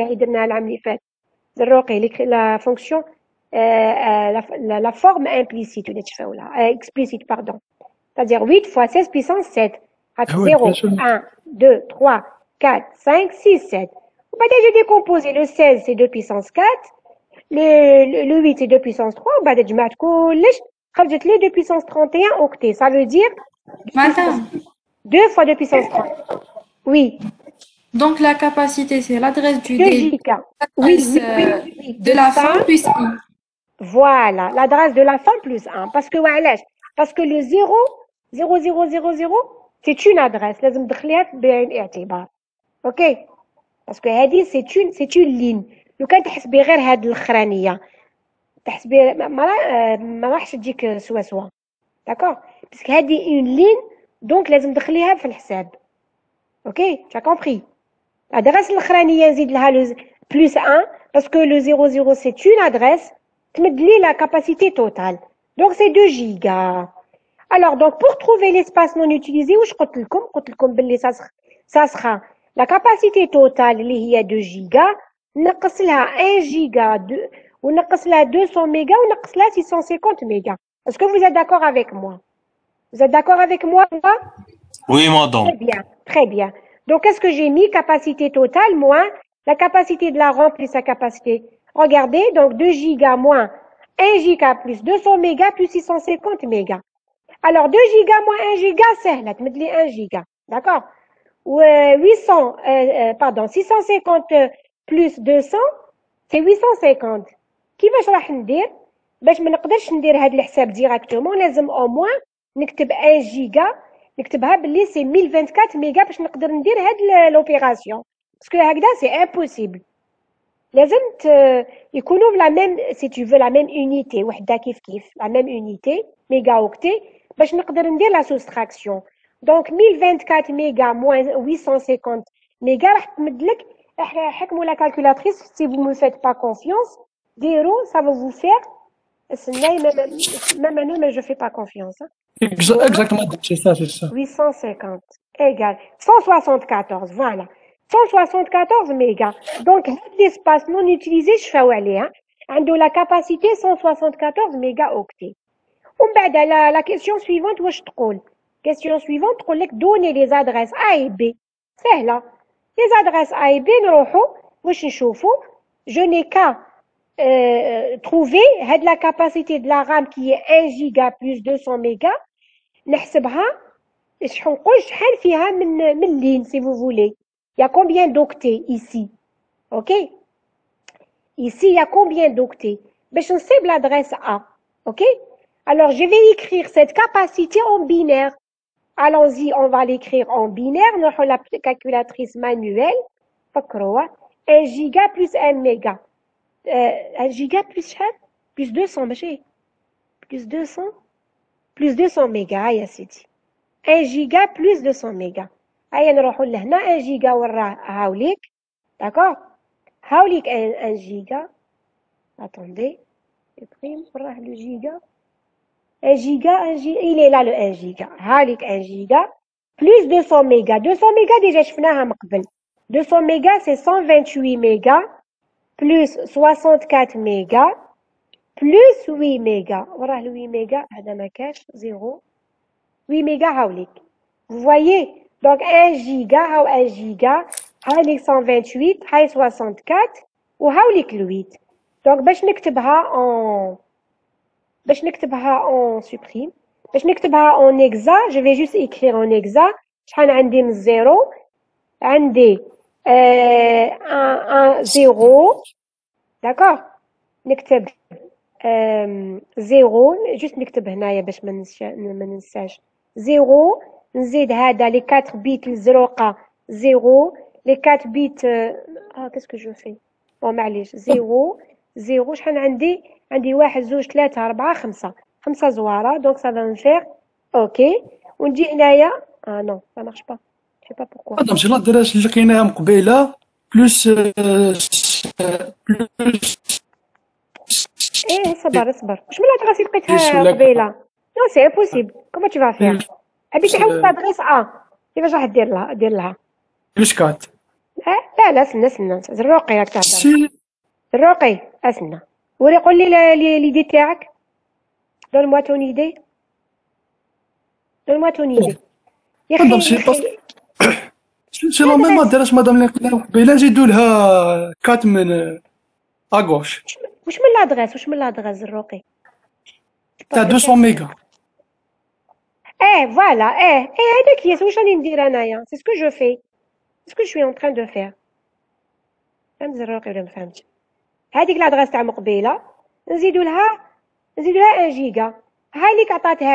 la fonction, la forme implicite, explicite, pardon. C'est-à-dire 8 fois 16 puissance 7. 0, 1, 2, 3, 4, 5, 6, 7. J'ai décomposé le 16, c'est 2 puissance 4. Le 8 c'est 2 puissance 3, بعد جمعت كلش خرجت لي 2 puissance 31 octets. Ça veut dire Madame. 2 fois 2 puissance 3. Oui. Donc la capacité c'est l'adresse du 2 début. giga. Oui, De la fin plus 1. Voilà, l'adresse de la fin plus 1. Parce que le 0, 0000, c'est une adresse. لازم تدخليها بعين الاعتبار. OK? Parce que هذه c'est une ligne. لو كان تحسبي غير هاد الاخرانيه تحسبي ما راحش تجيك سوا داكوغ باسكو هادي اون لين دونك لازم تدخليها في الحساب. اوكي tu as compris. الادريس الاخرانيه نزيد لها لو بلس 1 باسكو لو 00 سي اون ادريس تمد لي لا كاباسيتي توتال دونك سي 2 جيجا. alors donc pour trouver l'espace non utilisé واش قلت لكم باللي ça sera la capacité totale اللي هي 2 جيجا نقص لها 1 جيجا ونقص لها 200 mégas ونقص لها 650 mégas. Est-ce que vous êtes d'accord avec moi? Vous êtes d'accord avec moi? Oui, madame. Très bien, très bien. Donc, qu'est-ce que j'ai mis? Capacité totale moins la capacité de la RAM plus sa capacité. Regardez, donc 2 gigas moins 1 giga plus 200 mégas plus 650 mégas. Alors, 2 gigas moins 1 giga, c'est là, tu mets les 1 giga. D'accord? Ou 650 plus 200 c'est 850. كيفاش راح ندير باش ما نقدرش ندير هذا الحساب ديريكتومون؟ لازم او موان نكتب 1 جيجا نكتبها باللي سي 1024 ميجا باش نقدر ندير هاد لوبيراسيون باسكو هكذا سي امبوسيبل. لازم يكونوا لا ميم سي تو فو لا ميم يونيتي وحده كيف لا ميم يونيتي ميجا اوكتي باش نقدر ندير لا سوستراكسيون. دونك 1024 ميجا موان 850 ميجا راح تمد لك حكموا la calculatrice si vous me faites pas confiance. Zéro, ça va vous faire. Même nous, mais je fais pas confiance. Hein. Exactement, c'est ça. 850 égale 174, voilà. 174 mégas. Donc, l'espace non utilisé, je fais aller. Hein. La capacité 174 mégaoctets. La question suivante, question suivante, donner les adresses A et B. C'est là. Les adresses A et B, je n'ai qu'à trouver la capacité de la RAM qui est 1 giga plus 200 mégas نحسبها نقول شحال فيها من لين si vous voulez. Il y a combien d'octets ici? OK? Ici, il y a combien d'octets? باش نصيب l'adresse A. OK? Alors, je vais écrire cette capacité en binaire. Allons-y, on va l'écrire en binaire. Nous avons la calculatrice manuelle. 1 giga plus 1 méga. 1 giga plus شحال? Plus 200 ماشي. Plus 200? Plus 200 méga يا سيدي. 1 giga plus 200 méga. هيا نروحوا لهنا 1 giga وراه هاوليك. D'accord? هاوليك 1 giga. Attendez. Prime وراه le giga. 1 giga, il est là le 1 giga. هاوليك 1 giga plus 200 méga. 200 méga déjà شفناها من قبل. 200 méga c'est 128 méga plus 64 méga plus 8 méga. وراه le 8 méga هذا ما كاش 0. 8 méga هاوليك. Vous voyez? Donc 1 giga هاو 1 giga هاوليك 128 هاي 64 وهاوليك ال 8. Donc باش نكتبها en supprime. باش نكتبها en hexa, je vais juste écrire en hexa. شحال عندي من الزيرو؟ عندي un 0. D'accord? نكتب 0 juste نكتب هنايا باش ما ننساش 0. نزيد هذا لي 4 بيت الزروقه 0 لي 4 بيت qu'est-ce que je fais معليش 0 شحال عندي 1 2 3 4 5 زواره دونك ça va me faire OK ونجي هنايا non ça marche pas je sais pas pourquoi هذا ماشي الادريس اللي لقيناها من قبيله بلوس صبر واش من الادريس لقيتها قبيله نو سي امبوسيبل كومون tu vas faire حبيت تحول الادريس كيفاش راح دير لها بلوس 4 لا استنى زروقي راك تهضر زروقي استنى وري قول لي ليدي تاعك donne-moi ton idée يا اخي سي لا ميم ادريس مادام اللي لقيناها قبيله نزيدو لها 4 من اغوش واش من لادريس زروقي تاع 200 ميجا فوالا هذاك هي واش راني ندير انايا سي سكو جو في سكو شوي اون تران دو فير فهمت زروقي ولا ما فهمتش هذيك لادريس تاع مقبيله نزيدو لها 1 جيجا هاي اللي عطاتها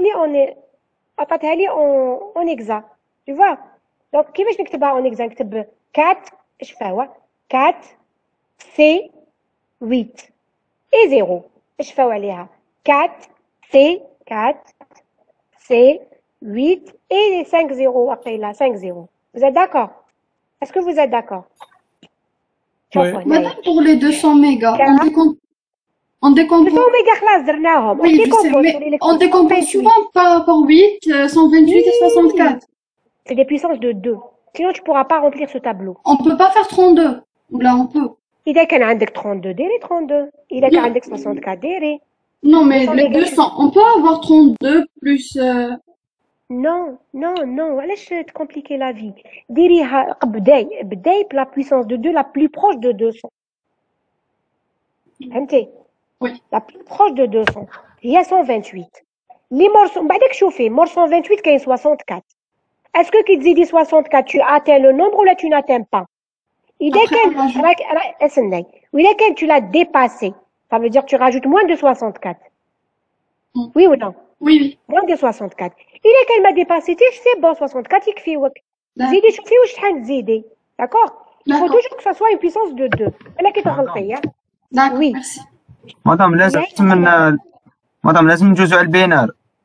لي اون اكزا tu vois دونك كيفاش نكتبها اون اكزا نكتب 4 اش فاوا 4 سي 8 اي 0 اش فاوا عليها 4 سي 4 سي 8 et 5 0 واقيلا 5 0 vous êtes d'accord est-ce que vous êtes d'accord Madame, pour les 200 mégas, on décompose. 200 mégas خلاص درناهم. Oui, je sais, mais on décompose souvent par 8, 128 et 64. C'est des puissances de 2. Sinon, tu pourras pas remplir ce tableau. On peut pas faire 32. Ou là, on peut. إذا كان عندك 32 ديري 32. إذا كان عندك 64 ديري. Non, mais les 200, on peut avoir 32 plus... Non, علاش تكومبليكي لا في ديريها بداي بلا puissance de 2 la plus proche de 200 فهمتي Oui. la plus proche de 200 هي 128 لي مور بعدك شوفي مور 128 كاين 64 est-ce que كي تزيدي 64 tu atteins le nombre ولا tu n'atteins pas إذا كان راك اسناي وإذا كان tu l'as dépassé ça veut dire que tu rajoutes moins de 64 oui ou non Oui. moins de 64 إلا كان ما ديباسيتيش سي بون 64 يكفيوك زيدي شوفي واش شحال تزيدي داكوغ il faut toujours que ça soit une puissance de 2 الا كي تغلطي D'accord, oui merci. مدام لازم ندوزو على البينار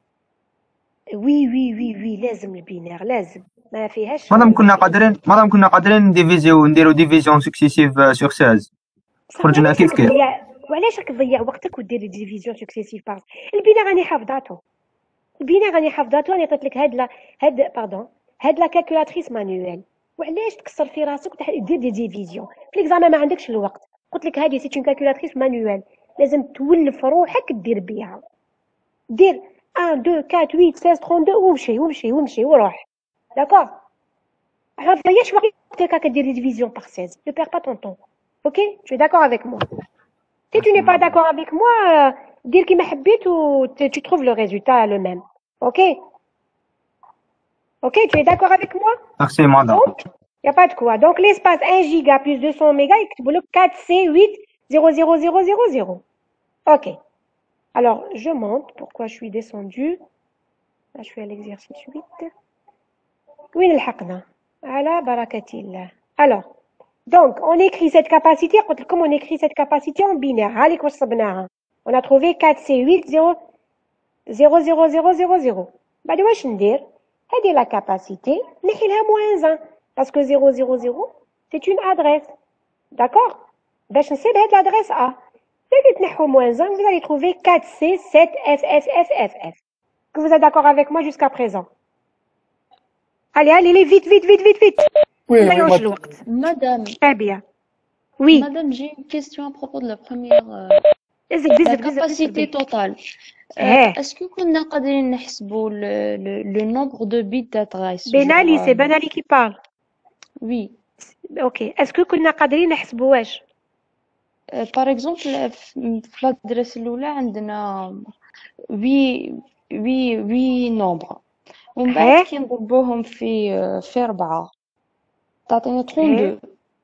وي لازم البينار لازم ما فيهاش مدام كنا قادرين نديرو ديفيزيون سكسيسيف سور 16 خرجنا كيف وعلاش راك تضيع وقتك ودير ديفيزيون سكسيسيف باغ البينار راني حافظاتو راني عطيت لك هاد لا كالكولاتريس مانيوال وعلاش تكسر في راسك دير دي ديفيزيون في ليكزامان ما عندكش الوقت قلت لك هذه سي اون كالكولاتريس مانيوال لازم تولف روحك دير بيها دير 1 2 4 8 16 32 ومشي وروح داكوغ ما تضيعش وقتك هكا دير دي ديفيزيون باغ 16 ne perds pas ton temps ok tu es d'accord avec moi si tu n'es pas d'accord avec moi دير كيما حبيت و tu trouves le résultat le même ok Ok, tu es d'accord avec moi? Merci, madame. Donc, il n'y a pas de quoi. Donc, l'espace 1 giga plus 200 mégas, il 4C8 00000. Ok. Alors, je monte. Pourquoi je suis descendue? Là, je suis à l'exercice 8. وين لحقنا؟ على بركة الله. Alors, donc, on écrit cette capacité, comme on écrit cette capacité en binaire. هاليك واش صبناها. On a trouvé 4C8 00000. بعد واش ندير؟ هذه la capacité, نحي لها -1 parce que 000 c'est une adresse. D'accord? باش نسيب هاد l'adresse A. Dès que تنحو -1, vous allez trouver 4C7FFFFF. Que vous êtes d'accord avec moi jusqu'à présent? Allez, vite. Oui, ما oui, يضيعوش madame. الوقت. Madame, Très bien. Oui. Madame, j'ai une question à propos de la première, زيد la capacité totale. Est-ce que كنا قادرين نحسبوا le nombre de bits d'adresse? بنالي سي بنالي qui parle. Oui. Ok. Est-ce que كنا قادرين نحسبوا واش؟ Par exemple, في l'adresse الأولى عندنا 8 nombres. ومن بعد كي نضربوهم في 4 تعطينا 32.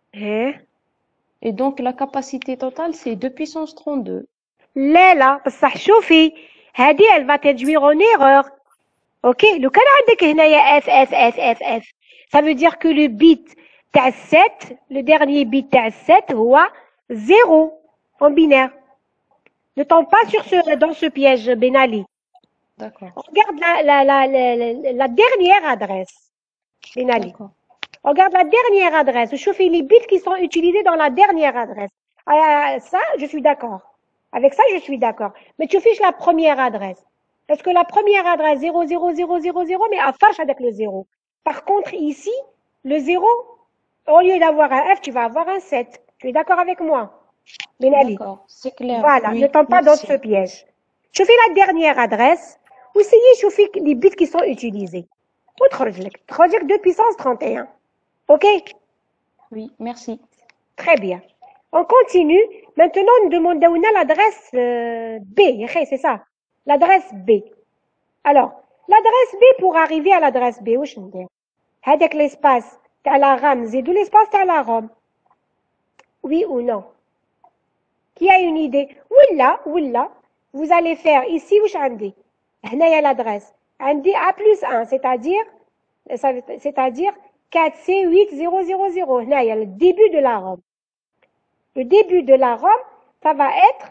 Et donc la capacité totale c'est 2 puissance 32. لا بصح شوفي هذه elle va t'induire en erreur. Ok, لو كان عندك هنايا F ça veut dire que le bit تاع 7 le dernier bit تاع 7 هو 0 en binaire. Ne tombe pas dans ce piège, Benali. D'accord. Regarde la dernière adresse, Benali. D'accord. Regarde la dernière adresse. Je fais les bits qui sont utilisés dans la dernière adresse. Ça, je suis d'accord. Avec ça, je suis d'accord. Mais tu fiches la première adresse. Parce que la première adresse 00000, mais à farche avec le 0. Par contre, ici, le 0, au lieu d'avoir un F, tu vas avoir un 7. Tu es d'accord avec moi, Benali? D'accord, c'est clair. Voilà, Oui, ne tombe pas dans merci. ce piège. Je fais la dernière adresse. Essayez, je fais les bits qui sont utilisés. تخرج لك 2 puissance 31. Ok? Oui, merci. Très bien. On continue. Maintenant, nous demandons l'adresse B. C'est ça. L'adresse B. Alors, l'adresse B, pour arriver à l'adresse B, où je veux dire? Avec l'espace, t'as la RAM, c'est d'où l'espace, t'as la ROM. Oui ou non? Qui a une idée? Oula, vous allez faire ici, où je dis? Là, il y a l'adresse. On dit A plus 1, c'est-à-dire 4C8000. Là, il y a le début de la ROM. Le début de la ROM, ça va être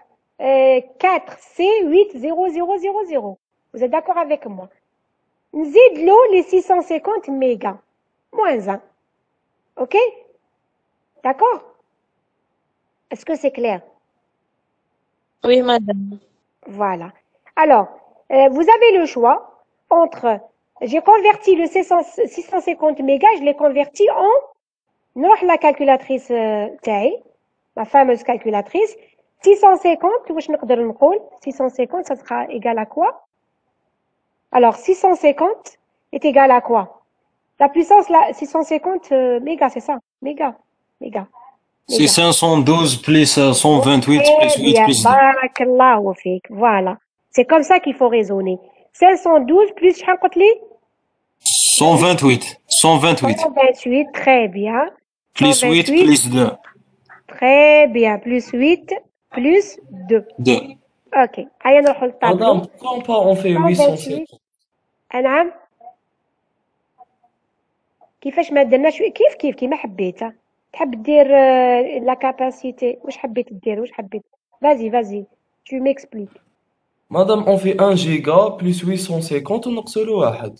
4C80000. Vous êtes d'accord avec moi? Nzid l'eau les 650 mégas. -1. Ok? D'accord? Est-ce que c'est clair? Oui, madame. Voilà. Alors, vous avez le choix entre... J'ai converti le 650 mégas, je l'ai converti en... Non, la calculatrice taille, ma fameuse calculatrice. 650, واش نقدر نقول 650, ça sera égal à quoi? Alors, 650 est égal à quoi? La puissance, là, 650 mégas, c'est ça? Mégas. C'est 512 plus 128 plus 8 plus 2. Barakallahu fik. Voilà. C'est comme ça qu'il faut raisonner. 512 plus, شحال قلت لي? 128. 128, très bien. Plus 8 plus 2. Très bien. Plus 8 plus 2. 2. Ok. هيا نروحوا للطابلو. Madame, pourquoi on fait 850? نعم. كيفاش ما درناش كيف كيما حبيت. تحب دير لا كاباسيتي واش حبيت دير واش حبيت. Vas-y, tu m'expliques. Madame, on fait 1 giga plus 850 ونقصوا له واحد.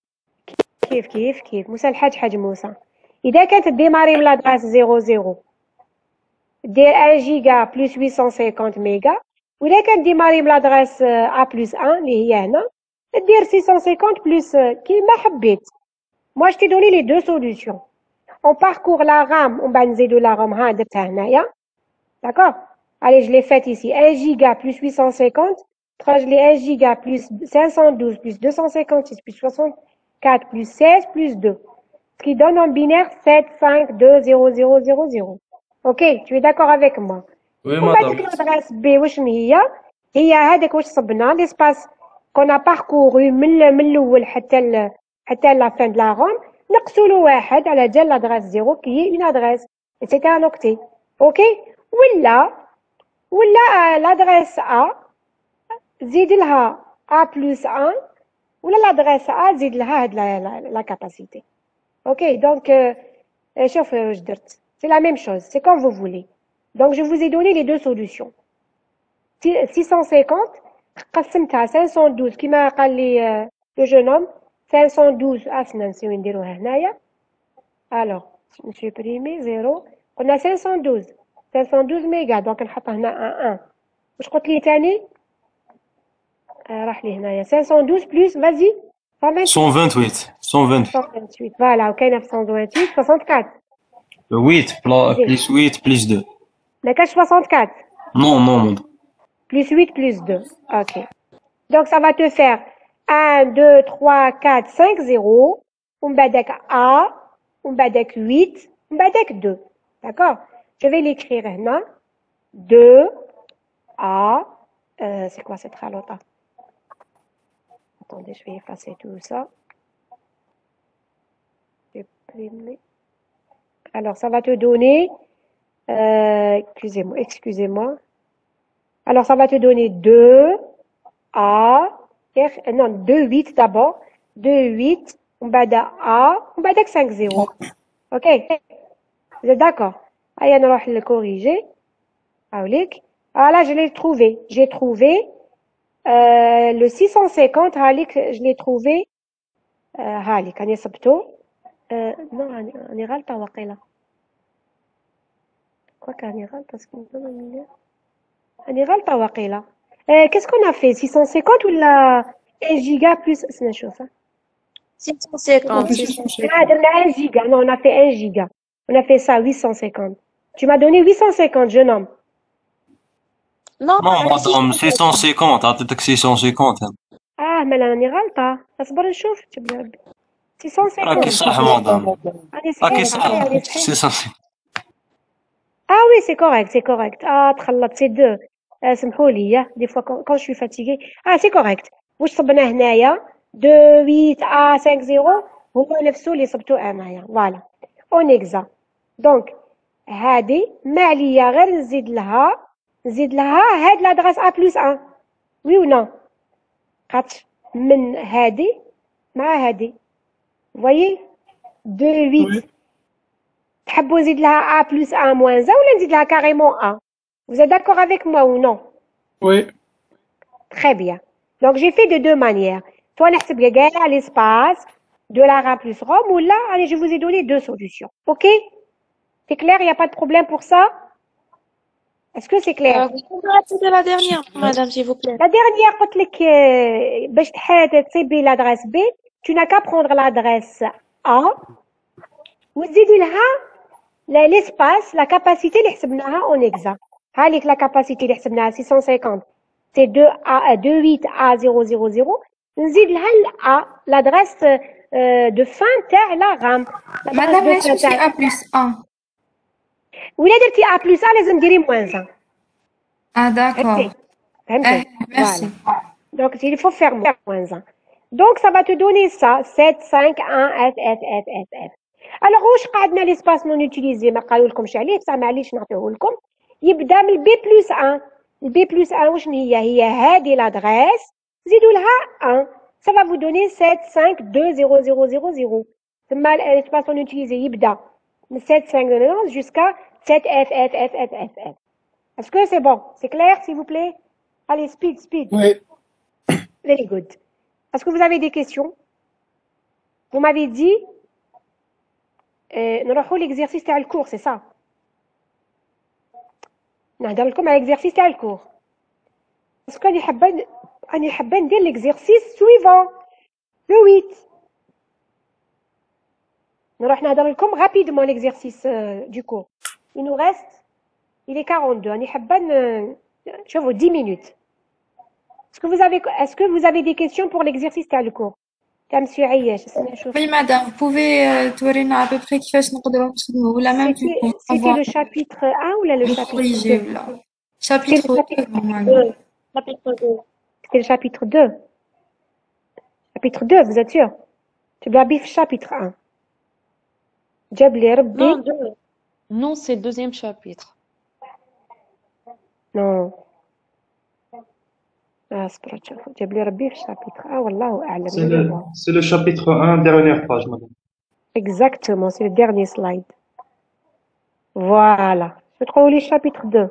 كيف موسى الحاج موسى. إذا كانت ديماري من لادغاس 00 دير 1 جيجا بلس 850 ميجا، وإذا كانت ديماري من لادغاس A plus 1 اللي هي هنا دير 650 بلس كيما حبيت. Moi je t'ai donné les deux solutions. On parcourt la RAM, on va نزيدو la RAM ها درتها هنايا. D'accord? Allez, je l'ai faite ici. 1 giga plus 850. Je l'ai 1 giga plus 512 plus 256 plus 64 plus 16 plus 2. Ce qui donne en binaire 7, 5, 2, 0, 0, 0, 0. Ok, tu es d'accord avec moi? Oui, madame. L'adresse B, واش هي هذاك واش صبنا l'espace qu'on a parcouru من الأول حتى حتى la fin de la ROM نقصوا له واحد على جال l'adresse 0 qui est une adresse et c'est un octet. OK ولا l'adresse A زيد لها A plus 1 ولا l'adresse A زيد لها هاد la capacité. OK, donc شوف واش درت. C'est la même chose, c'est comme vous voulez. Donc je vous ai donné les deux solutions. 650 قسمتها 512 كما قال لي le jeune homme 512 أسنا نسيو نديروها هنايا. Alors نسوبريمي 0 قلنا 512 ميجا دونك نحط هنا 1 واش قلت لي تاني راح لي هنايا 512 بلس فازي 128 فوالا وكاينه في 128 64 8 plus 8 plus 2 ما كاش 64 non plus 8 plus 2 ok donc ça va te faire 1 2 3 4 5 0 ومن بعدك A ومن بعدك 8 ومن بعدك 2 d'accord je vais l'écrire هنا 2 A c'est quoi cette ralota. Attendez, je vais effacer tout ça. Alors, ça va te donner, excusez-moi. Alors, ça va te donner 2 A, non, 2 8 d'abord, 2 8, on va dire A, on va dire 5 0. Ok? Vous êtes d'accord? Allez, on va le corriger. Ah là, je l'ai trouvé. J'ai trouvé le 650 je l'ai trouvé هاليك أنا صبته non أنا غلطة وقيلة quoi qu'أنا غلطة أنا غلطة وقيلة qu'est-ce qu'on a fait 650 ولا 1 giga plus اسمع نشوفها 650 درنا 1 giga non on a fait 1 giga on a fait ça 850 tu m'as donné 850 jeune homme Non, madame 650 عطيتك 650 ما لا راني غلطة اصبر نشوف جيب لي ربي 650 راكي صح مدام راكي صح 650 oui c'est correct تخلطت سي دو سمحوا لي دي فوا كون شوي فاتيغي سي كوريكت واش صبنا هنايا 2 8 5 0 هو نفسه اللي صبتو انايا فوالا اون اكزا دونك هادي ما عليا غير نزيد لها هاد لادغاس A plus 1 وي ولا خاطر من هادي مع هادي voyez 2 8 تحبوا نزيد لها A plus 1 moins 1 ولا نزيد لها carrément A vous êtes d'accord avec moi ou non Oui. Très bien. Donc j'ai fait de deux manières. Soit نحسب كاع l'espace de la RA plus ROM ou là, allez, je vous ai donné deux solutions. OK? C'est clair, il n'y a pas de problème pour ça? Est-ce que c'est clair? Vous pouvez répéter la dernière, madame, s'il vous plaît. La dernière, قلت لك باش تصيبي l'adresse B, tu n'as qu'à prendre l'adresse A وتزيدي لها l'espace, la capacité اللي حسبناها en exa. هاليك la capacité اللي حسبناها 650. C'est 28A000. نزيد لها A, l'adresse de fin تاع la RAM. Madame, est-ce que c'est A plus 1? ولا درتي A plus A لازم ديري moins 1. Ah d'accord. فهمتي؟ Merci. Donc il faut faire moins 1. Donc ça va te donner ça 7 5 1 F. Alors واش قعدنا l'espace non utilisé ما قالوا لكمش عليه بصح معليش نعطيه لكم يبدا من B plus 1 البي بلس 1 واش هي هذه لادغيس زيدوا لها 1 ça va vous donner 7 5 2 0 0 0 0 ثم l'espace non utilisé يبدا من 7 5 jusqu'à 7 F. Est-ce que c'est bon? C'est clair s'il vous plaît? Allez, speed. Oui. Very good. Est-ce que vous avez des questions? Vous m'avez dit نروحوا l'exercice تاع الكور, c'est ça? نهضر لكم على l'exercice تاع الكور. باسكو راني حابه ندير l'exercice suivant le 8. نروح نهضر لكم rapidement l'exercice du cours. Il nous reste il est 42. راني حابه شوفوا 10 minutes. Est-ce que vous avez des questions pour l'exercice تاع الكور؟ تاع مسيو عياش. Oui madame, vous pouvez تورينا à peu près كيفاش نقدروا نخدموا ولا même C'était le chapitre 1 ou le chapitre 2? Chapitre 2. C'était le chapitre 2. Chapitre 2, vous êtes sûr? تبع بيه في الشابيتر 1 جاب لي ربي Non, deux. Non, c'est le deuxième chapitre. نو اصبر تشوفوا جاب لي ربي في الشابيتر 1 والله اعلم C'est le chapitre 1, dernière page, madame. exactement c'est le dernier slide voilà je trouve les chapitre 2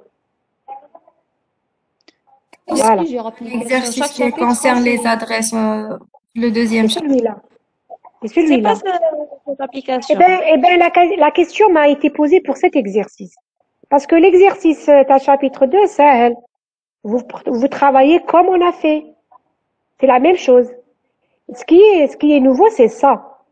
voilà Si, j'ai rappelé sur L'exercice chaque qui chapitre, concerne les c'est adresses, le deuxième c'est chapitre. celui-là c'est C'est celui-là pas cette eh application. ben la question m'a été posée pour cet exercice parce que l'exercice ta chapitre 2 سهل vous travaillez comme on a fait c'est la même chose ce qui est nouveau c'est ça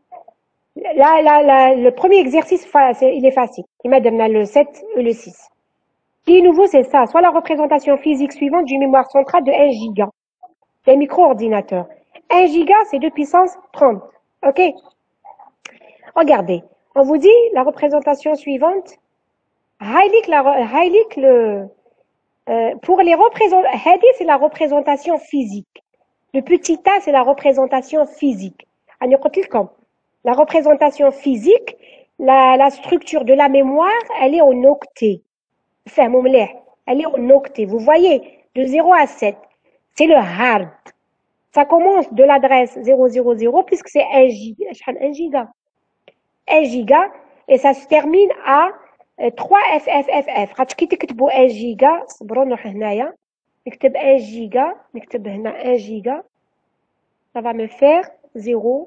le premier exercice il est facile il m'a donné le 7 et le 6 ce qui est nouveau c'est ça soit la représentation physique suivante d'une mémoire centrale de 1 giga d'un micro-ordinateur 1 giga c'est 2 puissance 30 ok regardez on vous dit la représentation suivante highlight le pour les représentations هذه c'est la représentation physique le petit a c'est la représentation physique أنا قلت لكم la représentation physique la structure de la mémoire elle est en octet فهموا مليح elle est en octet vous voyez de 0 à 7 c'est le hard ça commence de l'adresse 000 puisque c'est 1 giga شحال 1 giga 1 giga et ça se termine à 3 FFFF خاطر كي تكتبوا 1 جيجا صبروا نروح هنايا نكتب 1 جيجا نكتب هنا 1 جيجا ça va me faire 0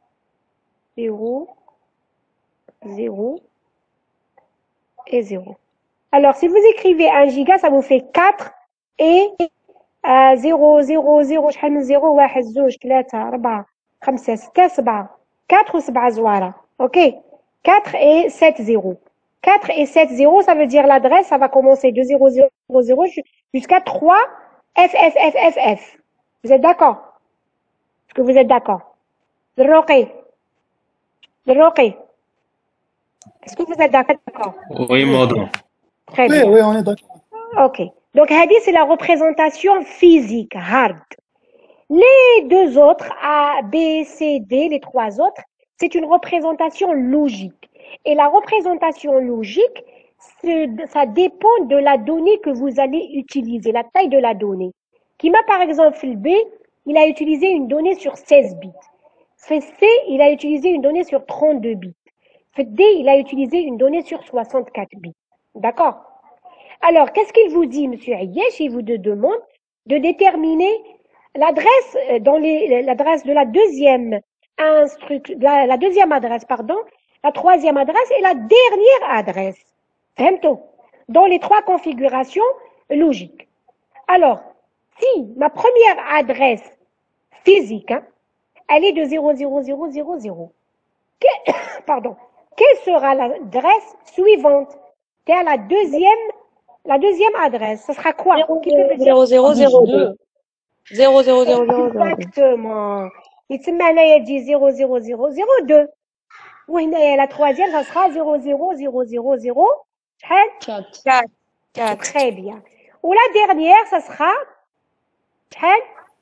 0 0 et 0 alors si vous écrivez 1 giga ça vous fait 4 et 0 0 0 شحال من 0 1 2 3 4 5 6 7 4 و7 زواره ok 4 et 7 0 4 et 7 0 ça veut dire l'adresse ça va commencer de 0 0 0 jusqu'à 3 FFFFF vous êtes d'accord est-ce que vous êtes d'accord Roqi est-ce que vous êtes d'accord Oui, madame. très bien Oui, on est d'accord. ok donc هذه c'est la représentation physique hard les deux autres A B C D les trois autres c'est une représentation logique et la représentation logique ça dépend de la donnée que vous allez utiliser la taille de la donnée Kima par exemple le B il a utilisé une donnée sur 16 bits fait C il a utilisé une donnée sur 32 bits fait D il a utilisé une donnée sur 64 bits d'accord alors qu'est-ce qu'il vous dit monsieur Ayesh il vous demande de déterminer l'adresse dans l'adresse de la deuxième la deuxième adresse pardon la troisième adresse et la dernière adresse فهمتوا dans les trois configurations logiques alors si ma première adresse physique elle est de 00000 pardon quelle sera l'adresse suivante c'est la deuxième adresse ce sera quoi 0002 0000 exactement يتسمى هنايا تجي 00002 وهنايا la troisième ça sera 00000 شحال 4 très bien ou la dernière ça sera شحال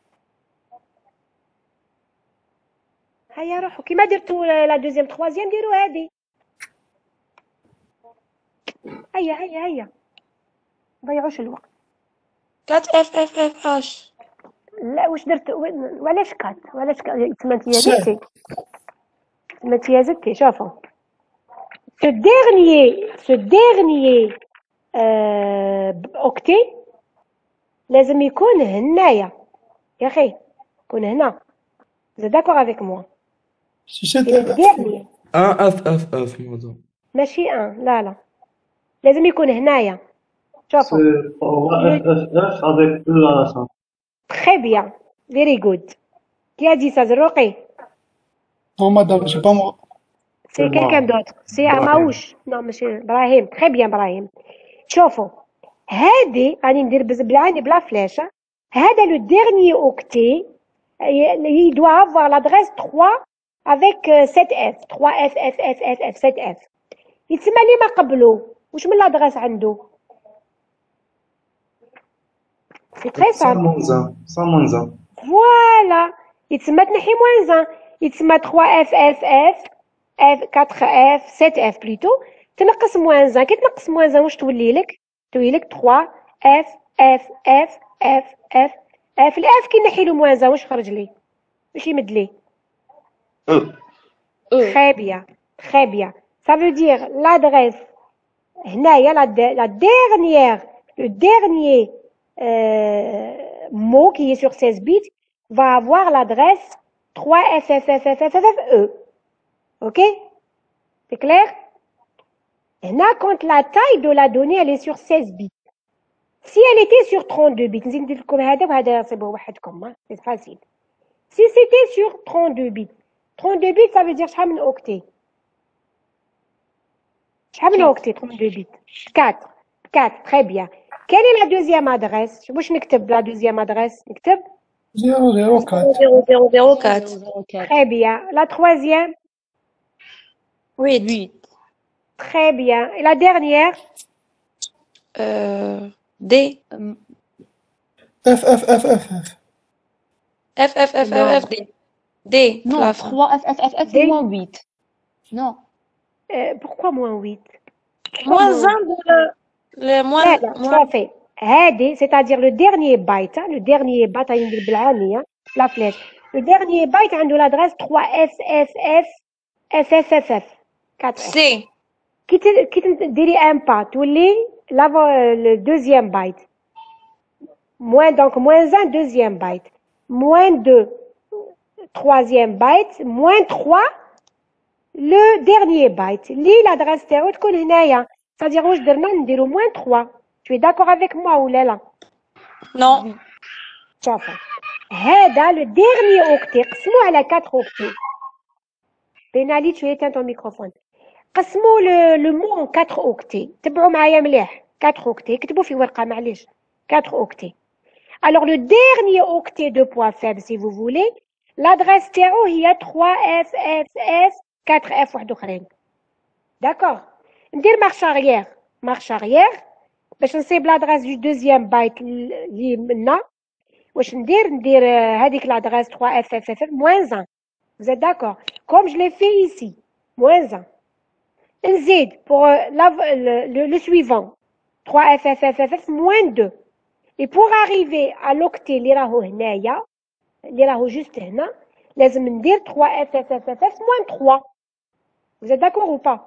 هيا روحوا كيما درتوا la deuxième troisième ديروا هذه هيا ضيعوش الوقت 4 FFFH لا واش درت وعلاش كات تمنتيازتي شوفوا ce dernier octet لازم يكون هنايا يا اخي يكون هنا vous êtes d'accord avec moi C'est le dernier Un FFF madame ماشي لا لازم يكون هنايا شوفوا C'est pour FFF avec E à la fin. très bien very good qui a dit ça Zerroqi Non, madame, c'est pas moi. c'est quelqu'un d'autre c'est Amaouche non ماشي إبراهيم très bien إبراهيم شوفوا هادي راني ندير بالعين بلا فلاشة هذا le dernier octet il doit avoir l'adresse 3 avec 7F 3FFFFF 7F يتسمى لي ما قبله واش من l'adresse عنده c'est très simple Sans moins 1. voilà يتسمى تنحي موان 1 يتسمى 3FFF F4F 7F بليتو تنقص موان 1 كي تنقص موان 1 واش تولي لك 3FFFFF الاف كي نحيلو موان 1 واش خرج لي واش يمد لي très bien très bien ça veut dire l'adresse هنايا la dernière le dernier mot qui est sur 16 bits va avoir l'adresse 3FFFFFFE. Ok? C'est clair? Là, quand la taille de la donnée, elle est sur 16 bits. Si elle était sur 32 bits, c'est facile. Si c'était sur 32 bits, 32 bits, ça veut dire شحال octet. شحال octet 32 bits? 4. 4, très bien. Quelle est la deuxième adresse? واش نكتب la deuxième adresse? نكتب 0004. Très bien. La troisième? 8. Très bien. Et la dernière? D. FFFFF D. D. Non, 3FFFF D. moins 8. Non. Pourquoi moins 8? Moins 1 de le moins. لا لا صافي هادي c'est-à-dire le dernier byte le dernier byte ندير بالعامية la flèche le dernier byte عنده l'adresse 3FFF FFFF 4F C. كي تديري un pas تولي le deuxième byte donc moins 1 deuxième byte moins 2 troisième byte moins 3 le dernier byte li l'adresse تاعو تكون هنايا c'est-à-dire واش درنا نديرو moins 3 tu es d'accord avec moi ou لا Non. شوفوا هذا le dernier octet قسموه على 4 octets بينالي tu éteins ton microphone قسموا le mot en 4 octets تبعوا معايا مليح 4 octets كتبوا في ورقه معليش 4 octets alors le dernier octet de poids faible si vous voulez l'adresse تاعو هي 3FFF 4F واحد اخرين d'accord ندير marche arrière باش نصيب l'adresse du deuxième byte اللي منا واش ندير هذيك l'adresse 3FFF moins 1 vous êtes d'accord comme je l'ai fait ici moins 1 نزيد pour le suivant 3FFFF moins 2 et pour arriver à l'octet اللي راهو هنايا اللي راهو juste هنا لازم ندير 3FFFF moins 3 vous êtes d'accord ou pas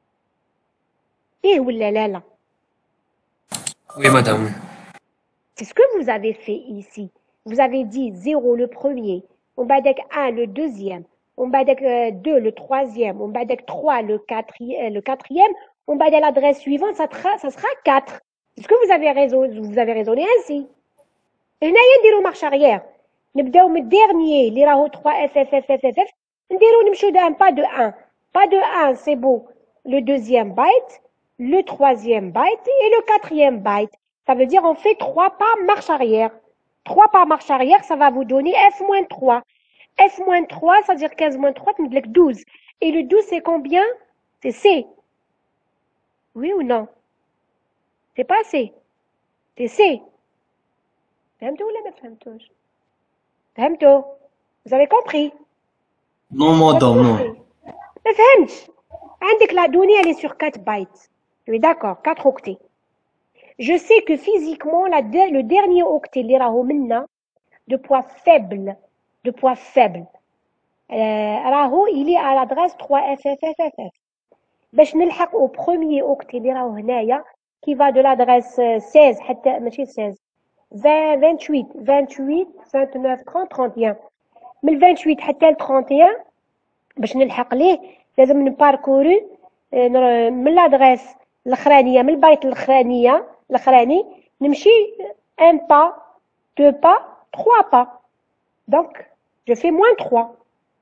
إيه ولا لا Oui, madame. C'est ce que vous avez fait ici. Vous avez dit 0 le premier, on va dire 1 le deuxième, on va dire 2 le troisième, on va dire 3 le quatrième, on va dire l'adresse suivante, ça sera 4. Est-ce que vous avez raisonné ainsi? هنايا نديرو marche arrière. نبداو من الديرنيي اللي راهو 3FFFFF نديرو نمشيو d'un pas de 1. Pas de 1, c'est beau. Le deuxième byte, le troisième byte et le quatrième byte. Ça veut dire on fait 3 pas marche arrière. 3 pas marche arrière, ça va vous donner F-3. F-3, ça veut dire 15-3, tu me dis 12. Et le 12, c'est combien? C'est C. Oui ou non? C'est pas C. C'est C. فهمتوا ولا ما فهمتوش؟ فهمتوا؟ Vous avez compris? Non, madame, non. ما فهمتش. عندك la donnée, elle est sur 4 bytes. Tu es d'accord? 4 octets. Je sais que physiquement, le dernier octet, اللي راهو منا, de poids faible, راهو il est à l'adresse 3FFFF. باش نلحق au premier octet اللي راهو هنايا, qui va de l'adresse 16 حتى ماشي 16 28 29 30 31 من 28 حتى ل 31 باش نلحق ليه لازم نباركوري من l'adresse الاخرانيه من البايت الاخراني نمشي un pas 2 pas 3 pas donc je fais moins 3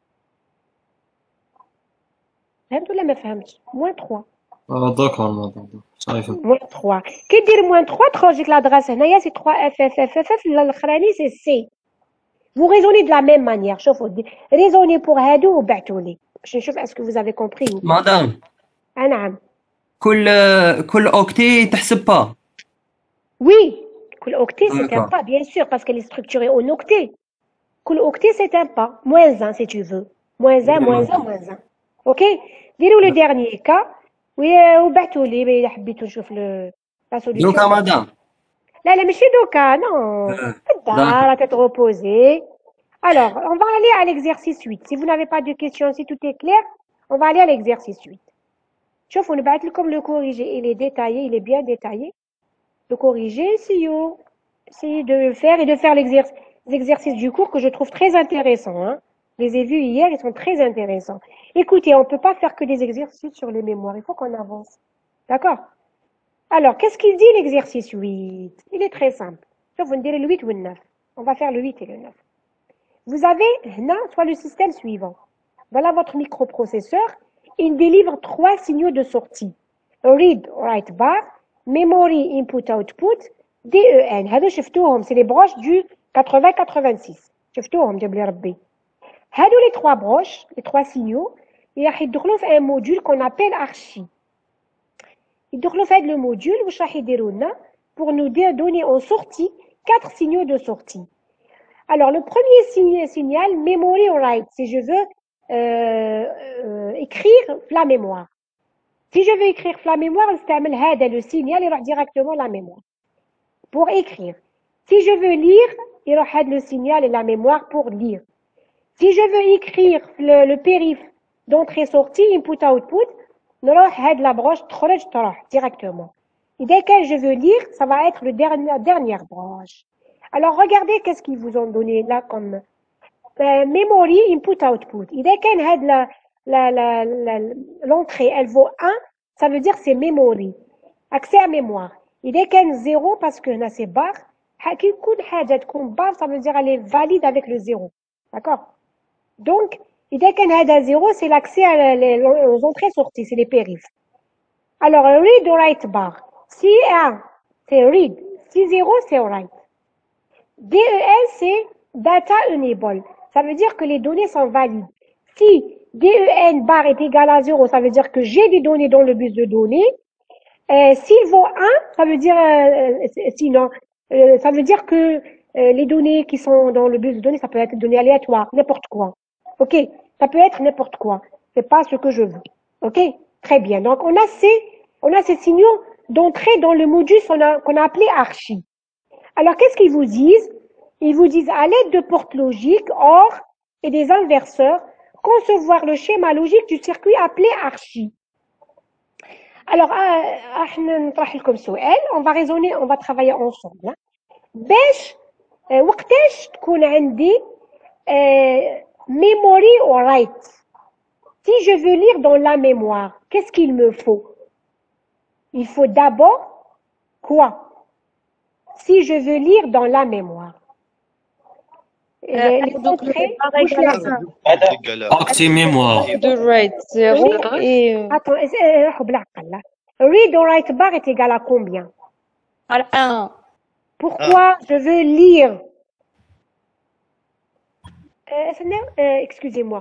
فهمت ولا ما فهمتش moins 3 داكور مدام صافي moins 3 كي دير moins 3 تخرج لك l'adresse هنايا سي 3FFFF الاخراني سي سي vous raisonnez de la même manière شوفوا raisonnez pour هادو وبعتوا لي باش نشوف اسكو vous avez compris مدام نعم كل اوكتي تحسب با oui كل octet c'est un pas bien sûr parce qu'elle est structurée en octet كل octet c'est un pas moins 1 si tu veux moins 1 moins 1 moins 1. OK ديروا le dernier cas وبعثوا لي إلا حبيتوا نشوف la solution. دوكا مدام. لا ماشي دوكا non. Dans la tête reposée. Alors, on va aller à l'exercice 8. Si vous n'avez pas de questions, si tout est clair, on va aller à l'exercice 8. شوفوا نبعث لكم le corrigé, il est détaillé, il est bien détaillé. Le corrigé, essayez de le faire et de faire les exercices du cours que je trouve très intéressants. Hein. Je les ai vus hier, ils sont très intéressants. Écoutez, on ne peut pas faire que des exercices sur les mémoires, il faut qu'on avance. D'accord? Alors, qu'est-ce qu'il dit l'exercice 8? Il est très simple. Vous me direz le 8 ou le 9. On va faire le 8 et le 9. Vous avez, soit le système suivant. Voilà votre microprocesseur. Il délivre 3 signaux de sortie. Read, write bar, memory, input, output, DEN. هادو شفتوهم, c'est les broches du 80-86. شفتوهم جاب لي ربي. هادو les 3 broches, les 3 signaux, راح يدخلوا في un module qu'on appelle archi. يدخلوا في هذا le module واش راح يديروا لنا pour nous donner en sortie 4 signaux de sortie. Alors le premier signal memory write, si je veux écrire la mémoire. Si je veux écrire la mémoire, نستعمل هذا le signal يروح directement la mémoire pour écrire. Si je veux lire, يروح هذا le signal et la mémoire pour lire. Si je veux écrire le périph d'entrée-sortie input output, نروح هاد la broche تخرج تروح directement. Et dès que je veux lire, ça va être la dernière broche. Alors regardez qu'est-ce qu'ils vous ont donné là comme memory input output. Et dès que l'entrée elle vaut 1, ça veut dire c'est memory. Accès à mémoire. Et dès que 0 parce que là c'est bar, كي يكون حاجة تكون bar, ça veut dire elle est valide avec le 0. D'accord? Donc إذا كان هذا 0 c'est l'accès aux entrées-sorties, c'est les périphes. Alors read ou write bar. Si 1 c'est read, si 0 c'est write. DEN c'est data enable. Ça veut dire que les données sont valides. Si DEN bar est égal à 0, ça veut dire que j'ai des données dans le bus de données. S'il vaut 1, ça veut dire sinon ça veut dire que les données qui sont dans le bus de données, ça peut être des données aléatoires, n'importe quoi. OK, ça peut être n'importe quoi. C'est pas ce que je veux. OK, très bien. Donc on a ces signaux d'entrée dans le module qu'on a appelé archi. Alors qu'est-ce qu'ils vous disent? Ils vous disent à l'aide de portes logiques, OR et des inverseurs, concevoir le schéma logique du circuit appelé archi. Alors نطرح لكم سؤال, on va raisonner, on va travailler ensemble. باش وقتاش تكون عندي memory or write? Si je veux lire dans la mémoire, qu'est-ce qu'il me faut? Il faut d'abord quoi? Si je veux lire dans la mémoire. Les entrées, Active mémoire. De write 0 et... Attends, read or write bar est égal à combien? À 1. Pourquoi je veux lire? Excusez-moi.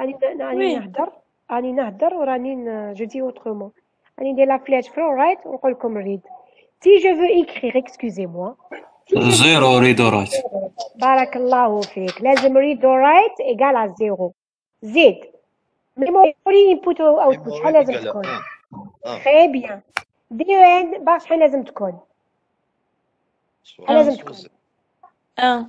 راني نهدر وراني je dis autrement. راني ندير la flèche from right ونقول لكم read. Si je veux écrire, excusez-moi. Zéro read or write. بارك الله فيك. لازم read or write égal à 0. زيد. memory input or output شحال لازم تكون؟ très bien. DEN bar شحال لازم تكون؟ شحال لازم تكون؟ 1.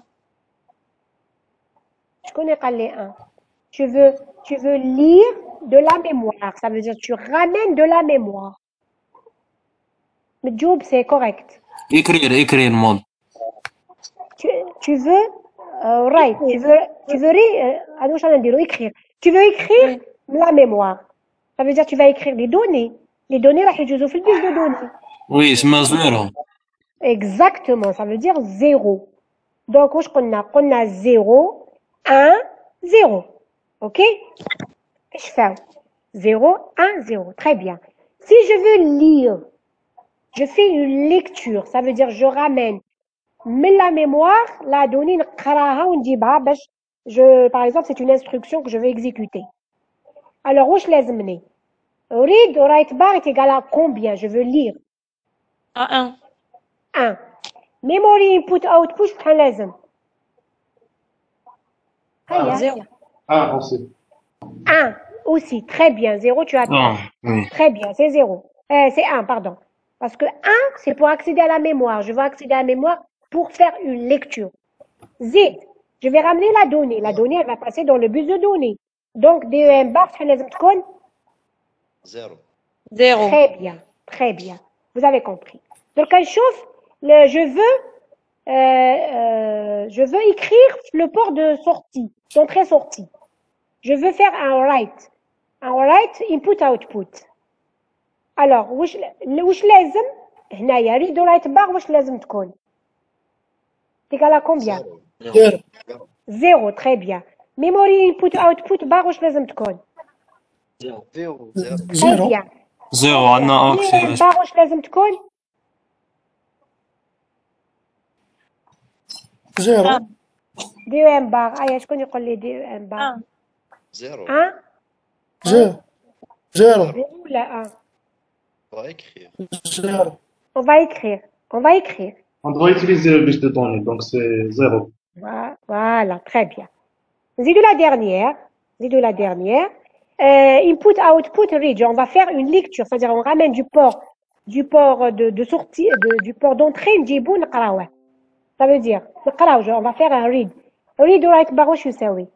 شكون قال لي 1؟ Tu veux lire de la mémoire. Ça veut dire tu ramènes de la mémoire. Le job c'est correct. écrire mode. Tu veux write. Tu veux écrire. Tu veux écrire la mémoire. Ça veut dire tu vas écrire les données. Les données راح يجوزوا في البيس de données. Oui, اسمها زيرو. Exactement, ça veut dire 0. Donc واش قلنا 0 1 0. OK? ايش فاو 0 1 0. Très bien. Si je veux lire, je fais une lecture, ça veut dire je ramène من la mémoire la donnée نقراها ونجيبها باش par exemple c'est une instruction que je vais exécuter. Alors واش لازمني? Read or write bar est égal à combien? Je veux lire. À 1. 1. Memory input output شحال لازم؟ هيا 0. Ah, on sait. 1 aussi, très bien. 0, tu as tort. oui. Très bien, c'est 0. C'est 1, pardon. Parce que 1, c'est pour accéder à la mémoire. Je veux accéder à la mémoire pour faire une lecture. Z, je vais ramener la donnée. La donnée, elle va passer dans le bus de données. Donc, DEM bar, شحال لازم تكون 0. Très bien, très bien. Vous avez compris. Donc, نشوف je veux écrire le port de sortie, d'entrée-sortie. Je veux faire un write input output. Alors واش لازم هنايا read write bar واش لازم تكون égal à combien 0 très bien. memory input output bar واش لازم تكون 0. très bien. 0 عندنا اوكسي. bar واش لازم تكون 0 DEM bar. ايا شكون يقول لي DEM bar 0. 1 0 ولا 1 On va écrire. 0 on va écrire. On doit utiliser le bus de données, donc c'est 0. Voilà, très bien. Zidou la dernière. Input, output, read. On va faire une lecture, c'est-à-dire on ramène du port de sortie, du port d'entrée, نجيبو نقراوه. Ça veut dire, on va faire un read. Read ou write bar واش يساوي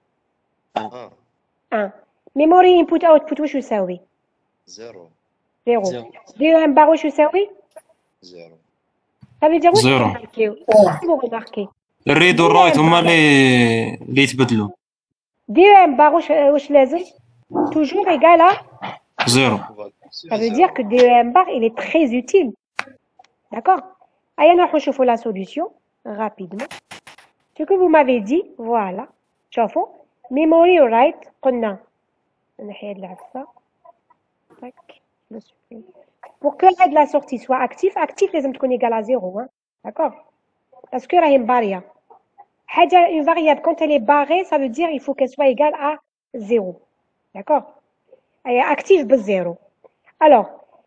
1. Memory input output واش يساوي 0. 0. DEM bar واش يساوي 0. Ça veut dire واش Zero. نماركيو remarquer. الريد والرايت هما اللي يتبدلوا. DEM bar واش لازم toujours égal à 0. Ça veut dire que DEM bar il est très utile. D'accord. Allez, nous allons la solution rapidement. Ce que vous m'avez dit, voilà. شوفوا memory write قلنا نحيد العفسة. Pour que l'aide de la sortie soit actif لازم تكون égal à 0, hein. D'accord. Parce que راهي مبارية. Une variable quand elle est barrée, ça veut dire il faut qu'elle soit égale à 0. D'accord. Elle est active ب 0. Alors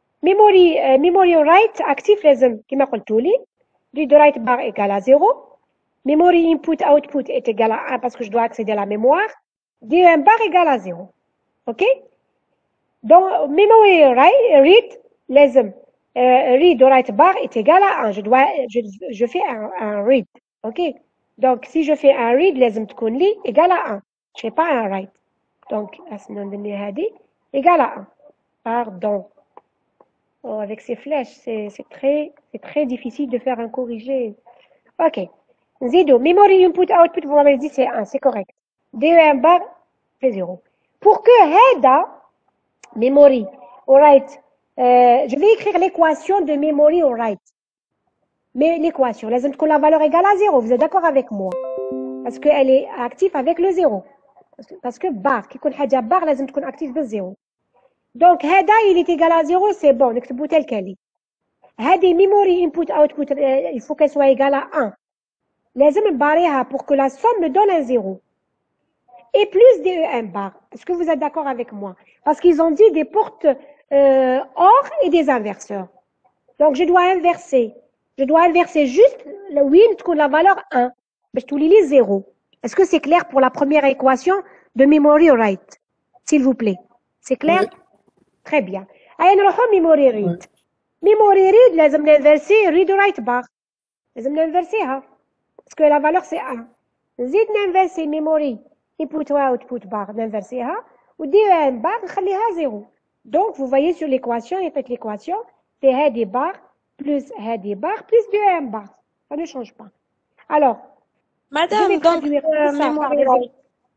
memory write actif لازم كما قلتوا لي read write bar égale à 0. Memory input output est égal à 1 parce que je dois accéder à la mémoire. DEM bar égale à 0. OK. Donc memory read لازم read write bar est égal à 1. Je fais un read. OK. Donc si je fais un read لازم تكون لي égal à 1. Je fais pas un write. Donc ندير هذه égal à 1. Pardon. Oh, avec ces flèches, c'est très difficile de faire un corrigé. OK. Zido, memory input output, vous m'avez dit c'est 1, c'est correct. DEM bar, c'est 0. Pour que HEDA, memory, write, je vais écrire l'équation de memory write. Mais l'équation, لازم تكون la valeur égale à 0. Vous êtes d'accord avec moi? Parce qu'elle est active avec le 0. Parce que bar, qui يكون حاجة bar, لازم تكون active بال0. Donc, هذا il est égal à 0, c'est bon, نكتبو tel quel est. هذه memory input output, il faut qu'elle soit égale à 1. لازم نباريها pour que la somme me donne un 0. Et plus DEM bar. Est-ce que vous êtes d'accord avec moi? Parce qu'ils ont dit des portes OR et des inverseurs. Donc, je dois inverser juste le win تكون la valeur 1. باش تولي لي 0. Est-ce que c'est clair pour la première équation de memory write? S'il vous plaît. C'est clair? Oui. Très bien. Allez, نروحو memory read. Memory read لازم نinverser read write bar. لازم نinverseها. Parce que la valeur c'est 1. نزيد نinverser memory input ou output bar نinverseها و DEM bar نخليها 0. Donc vous voyez sur l'équation, il y a l'équation, c'est هذه bar plus هذه bar plus DEM bar. Ça ne change pas. Alors, Madame, donc memory write.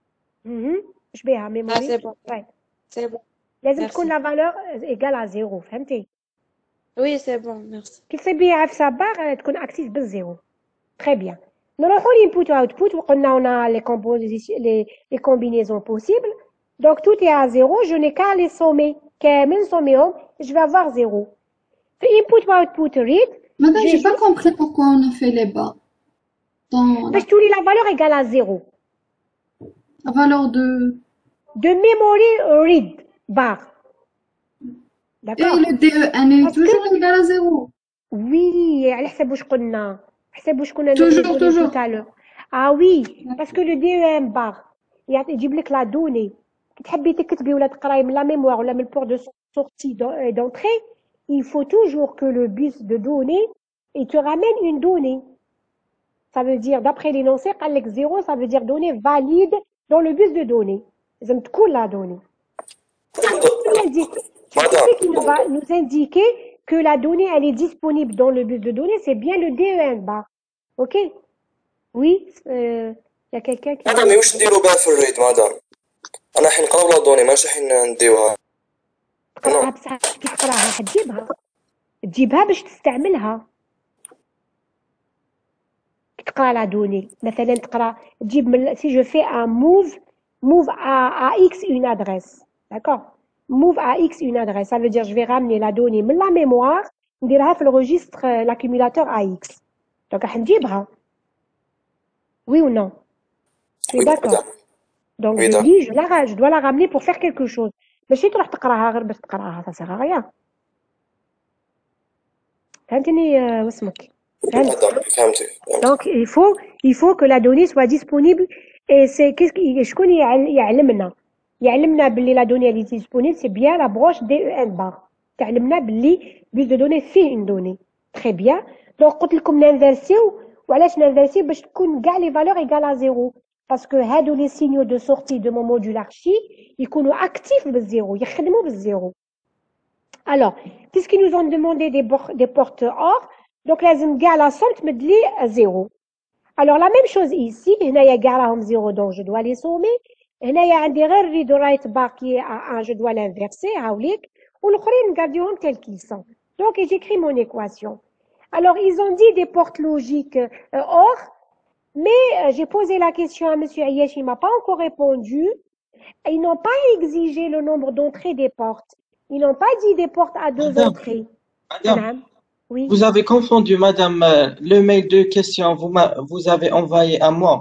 Je vais à memory. C'est bon. Ouais. C'est bon. لازم تكون la valeur égale à 0. فهمتي؟ Oui, c'est bon, merci. كي تصيبي عفسة bar تكون active بالزيرو. Très bien. نروحو l'input output وقلنا on a les combinaisons possibles. Donc tout est à 0, je n'ai qu'à les sommer. كامل نسميهم, je vais avoir 0. في input output read. Madame, j'ai pas compris pourquoi on a fait les bas. باش تولي la valeur égale à 0. La valeur de memory read bar. D'accord. Et le DEN est toujours égal à 0. Oui, على حسب واش قلنا. حسب واش كنا toujours tout à l'heure. Ah oui, parce que le DEM bar يجيب لك la donnée. كي تحبي تكتبي ولا تقراي من لا ميموار ولا من البور دو سورتي d'entrée, il faut toujours que le bus de données il te ramène une donnée. Ça veut dire d'après l'énoncé قال لك 0 ça veut dire donnée valide dans le bus de données. لازم تكون la donnée. Ce qui va nous indiquer que la donnée elle est disponible dans le bus de données, c'est bien le DEN bar. OK? Oui, il y a quelqu'un qui مدام واش نديرو بها في الريد مدام؟ انا حين نقراو لا دوني ماشي حين نديوها. تقراها بصح كي تقراها تجيبها باش تستعملها. كي تقرا لا دوني مثلا تقرا تجيب من si je fais un move à x une adresse. D'accord? Move à x une adresse, ça veut dire je vais ramener la donnée من la mémoire نديرها في le registre l'accumulateur AX. Donc راح نجيبها. Oui ou non? Tu es d'accord? Donc je dis je dois la ramener pour faire quelque chose. ماشي تروح تقراها غير باش تقراها ça sert à rien. فهمتني واسمك؟ فهمتي. Donc il faut que la donnée soit disponible et c'est شكون يعلمنا باللي la donnée elle est disponible, c'est bien la broche DEN bar. تعلمنا باللي bus de données فيه une donnée. Très bien. Donc قلت لكم ننفرسيو وعلاش ننفرسيو باش تكون كاع les valeurs égales à 0. Parce que هادو les signaux de sortie de mon module archi يكونوا actifs بالزيرو يخدموا بالزيرو. Alors, puisqu'ils nous ont demandé des portes OR, donc لازم كاع la somme تمد لي 0. Alors la même chose ici, هنايا كاع راهم 0 donc je dois les sommer. هنايا عندي غير read write bar qui est à 1, je dois l'inverser هاوليك والاخرين نقاديهم tels qu'ils sont. Donc j'écris mon équation. Alors ils ont dit des portes logiques OR, mais j'ai posé la question à monsieur Ayesh, il m'a pas encore répondu. Ils n'ont pas exigé le nombre d'entrées des portes. Ils n'ont pas dit des portes à 2 entrées. Madame, oui. Vous avez confondu, madame, le mail de question, vous avez envoyé à moi.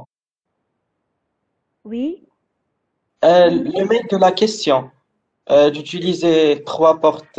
Oui. Le mail de la question, d'utiliser 3 portes.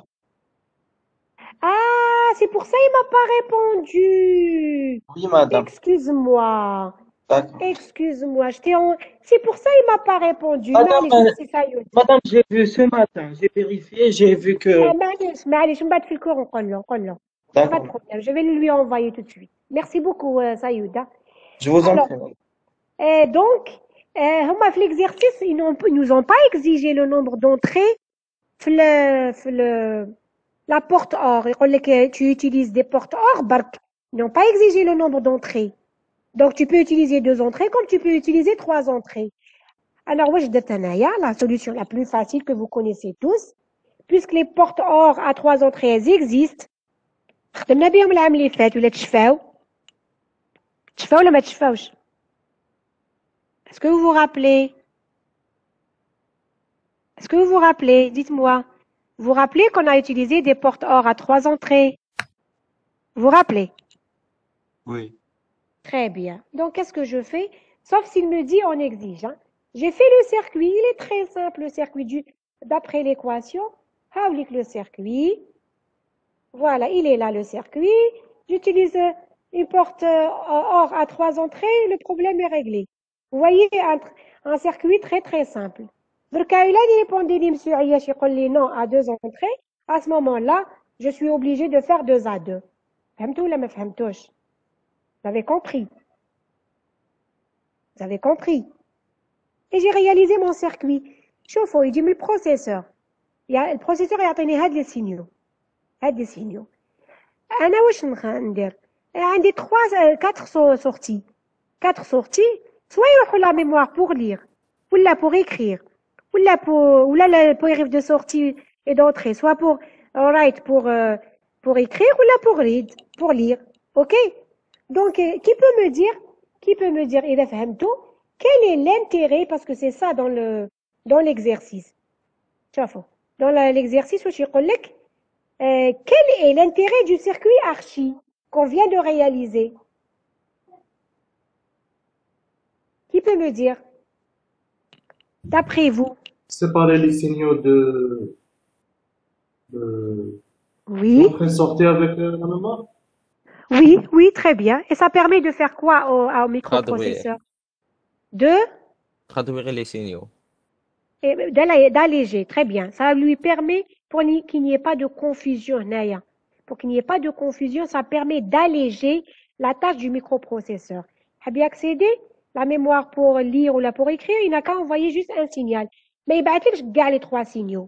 Ah, c'est pour ça qu'il m'a pas répondu. Oui, madame. Excuse-moi. D'accord. Excuse-moi, c'est pour ça qu'il m'a pas répondu. Madame, j'ai vu ce matin, j'ai vérifié, j'ai vu que... معليش من بعد في الكور نقول له Pas de problème, je vais lui envoyer tout de suite. Merci beaucoup, Saïouda. Je vous en prie. Donc, l'exercice, ils nous ont pas exigé le nombre d'entrées la porte OR. Tu utilises des portes OR, ils n'ont pas exigé le nombre d'entrées. Donc, tu peux utiliser 2 entrées comme tu peux utiliser 3 entrées. Alors, la solution la plus facile que vous connaissez tous, puisque les portes OR à 3 entrées, elles existent. خدمنا بهم العام اللي فات ولا تشفاو ولا ما تشفاوش؟ Est-ce que vous vous rappelez? Est-ce que vous vous rappelez? Dites-moi. Vous vous rappelez qu'on a utilisé des portes OR à 3 entrées? Vous vous rappelez? Oui. Très bien. Donc, qu'est-ce que je fais? Sauf s'il me dit on exige. Hein. J'ai fait le circuit. Il est très simple, le circuit d'après l'équation. Haoulik le circuit. Voilà, il est là le circuit. J'utilise une porte OR à 3 entrées. Le problème est réglé. Vous voyez un circuit très très simple. Verka il a répondu monsieur Ayash non à 2 entrées. À ce moment-là, je suis obligé de faire 2 à 2. Fahmtou la ma fahmtouch? Vous avez compris? Vous avez compris? Et j'ai réalisé mon circuit. شوفوا يجي من البروسيسور. البروسيسور يعطيني هاد لي سينيو. هاد لي سينيو. أنا واش ندير؟ عندي 4 sorties. 4 sorties. Soit يروحوا la mémoire pour lire, ولا pour écrire, ولا le périphérique de sortie et d'entrée, soit pour write pour écrire, ou là pour lire. Ok? Donc, qui peut me dire, إذا فهمتوا, quel est l'intérêt, parce que c'est ça dans l'exercice. شوفوا, dans l'exercice, واش يقول لك, quel est l'intérêt du circuit archi qu'on vient de réaliser? Qui peut me dire? D'après vous? Séparer les signaux de oui. Sortir avec la mémoire? Oui, très bien. Et ça permet de faire quoi au microprocesseur? De traduire les signaux. d'alléger. Très bien. Ça lui permet, pour qu'il n'y ait pas de confusion, Naya. Pour qu'il n'y ait pas de confusion, ça permet d'alléger la tâche du microprocesseur. Habi accéder, la mémoire pour lire ou là pour écrire, il n'a qu'à envoyer juste un signal. Mais il va garde les 3 signaux.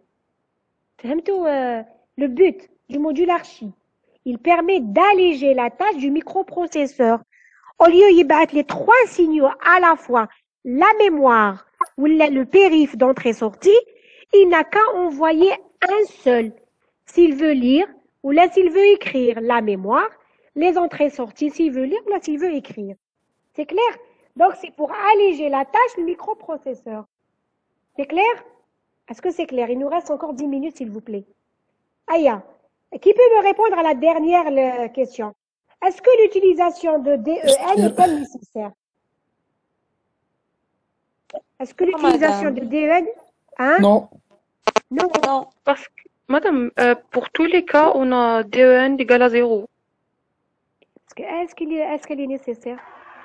Le but du module archi, il permet d'alléger la tâche du microprocesseur. Au lieu de les 3 signaux à la fois, la mémoire ou le périph' d'entrée-sortie, il n'a qu'à envoyer un seul. S'il veut lire ou là s'il veut écrire la mémoire, les entrées-sorties s'il veut lire ou là s'il veut écrire. C'est clair? Donc c'est pour alléger la tâche du microprocesseur. C'est clair? Est-ce que c'est clair? Il nous reste encore 10 minutes s'il vous plaît. Aya, qui peut me répondre à la dernière question? Est-ce que l'utilisation de DEN est-elle nécessaire? Est-ce que l'utilisation de DEN... Hein? Non. Non. Non, parce que, madame, pour tous les cas, on a DEN égale à 0. Est-ce qu'elle est nécessaire?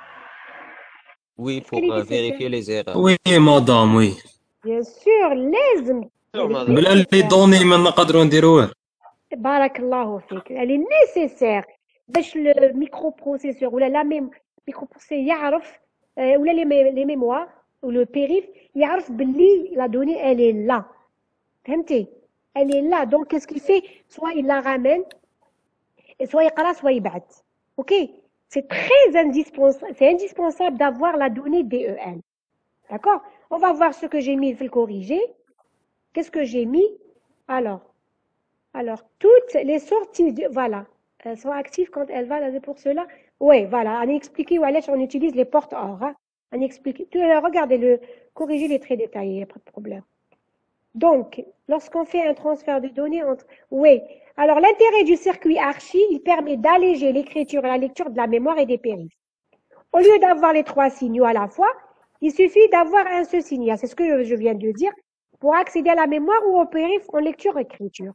Oui, pour vérifier les erreurs. Oui, madame, oui. Bien sûr, لازم. بلا لي دوني ما نقدروا نديروه. بارك الله فيك. Elle est nécessaire باش le microprocesseur ولا la même microprocesseur يعرف ولا les mémoires ou le périph يعرف باللي la donnée elle est là. فهمتي؟ Elle est là. Donc qu'est-ce qu'il fait? Soit il la ramène et soit يقرا soit يبعث. OK? C'est très indispensable, c'est indispensable d'avoir la donnée DEN. D'accord? On va voir ce que j'ai mis, il faut le corriger. Qu'est-ce que j'ai mis? Alors, toutes les sorties, voilà, elles sont actives quand elles valent pour cela. Oui, voilà, on a expliqué où on utilise les portes OR. Hein? On explique. Regardez, corriger les traits détaillés, il n'y a pas de problème. Donc, lorsqu'on fait un transfert de données entre... Oui. Alors, l'intérêt du circuit archi, il permet d'alléger l'écriture et la lecture de la mémoire et des périphs. Au lieu d'avoir les 3 signaux à la fois, il suffit d'avoir un seul signal. C'est ce que je viens de dire. Pour accéder à la mémoire ou au périph' en lecture-écriture.